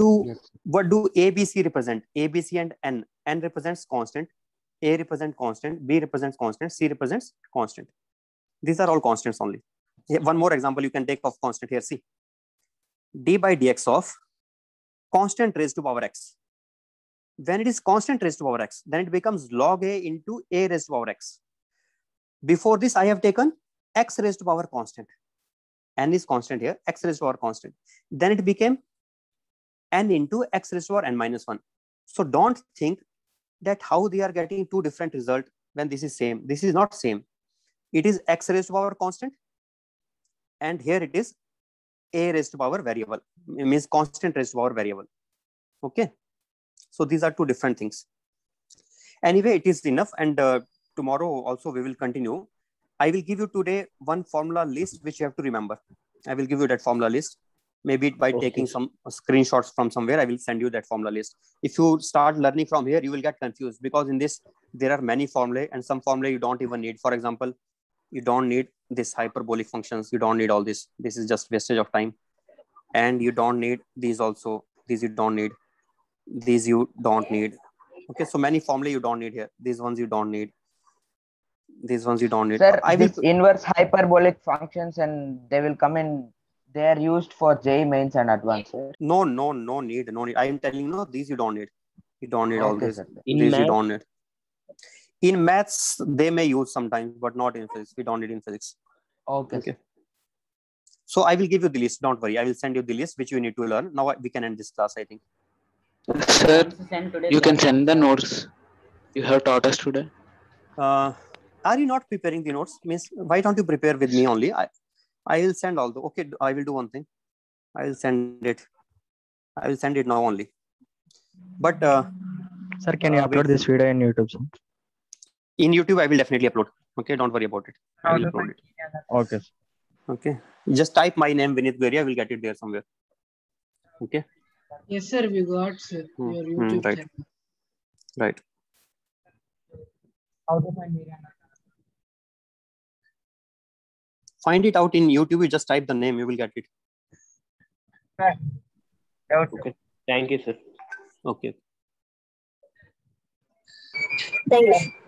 do A, B, C represent? A, B, C and N. N represents constant. A represents constant. B represents constant. C represents constant. These are all constants only. One more example you can take of constant here. See, d by dx of constant raised to power x. When it is constant raised to power x, then it becomes log a into a raised to power x. Before this, I have taken x raised to power constant. N is constant here, x raised to power constant. Then it became n into x raised to power n minus 1. So don't think that how they are getting two different results when this is same. This is not same. It is x raised to power constant, and here it is a raised to power variable. It means constant raised to power variable. Okay. So these are two different things. Anyway, it is enough, and tomorrow also we will continue. I will give you today one formula list which you have to remember. I will give you that formula list. Maybe by taking some screenshots from somewhere, I will send you that formula list. If you start learning from here, you will get confused, because in this, there are many formulae, and some formulae you don't even need. For example, you don't need this hyperbolic functions. You don't need all this. This is just wastage of time. And you don't need these also. These you don't need. These you don't need. Okay, so many formulae you don't need here. These ones you don't need. These ones you don't need.
Sir, these inverse hyperbolic functions, and they will come in. They are used for JEE mains and advanced. Sir.
No need. I am telling you, these you don't need. You don't need all this. These you don't need. In maths, they may use sometimes, but not in physics. We don't need in physics. Okay. So I will give you the list. Don't worry. I will send you the list which you need to learn. Now we can end this class, I think.
Sir, you can send the notes you have taught us today.
Are you not preparing the notes? Means, why don't you prepare with me only? I will send all the. Okay, I will do one thing. I will send it. I will send it now only. But
sir, can you upload this video in YouTube? Sir?
In YouTube, I will definitely upload. Okay, don't worry about it. I will upload it.
Okay.
Okay, just type my name Vinith Beria. We'll get it there somewhere. Okay.
Yes, sir. We got, sir, your YouTube
right.
channel.
Right.
How to find Miriam?
Find it out in YouTube. You just type the name. You will get it.
Okay. Thank you, sir.
Okay.
Thank you.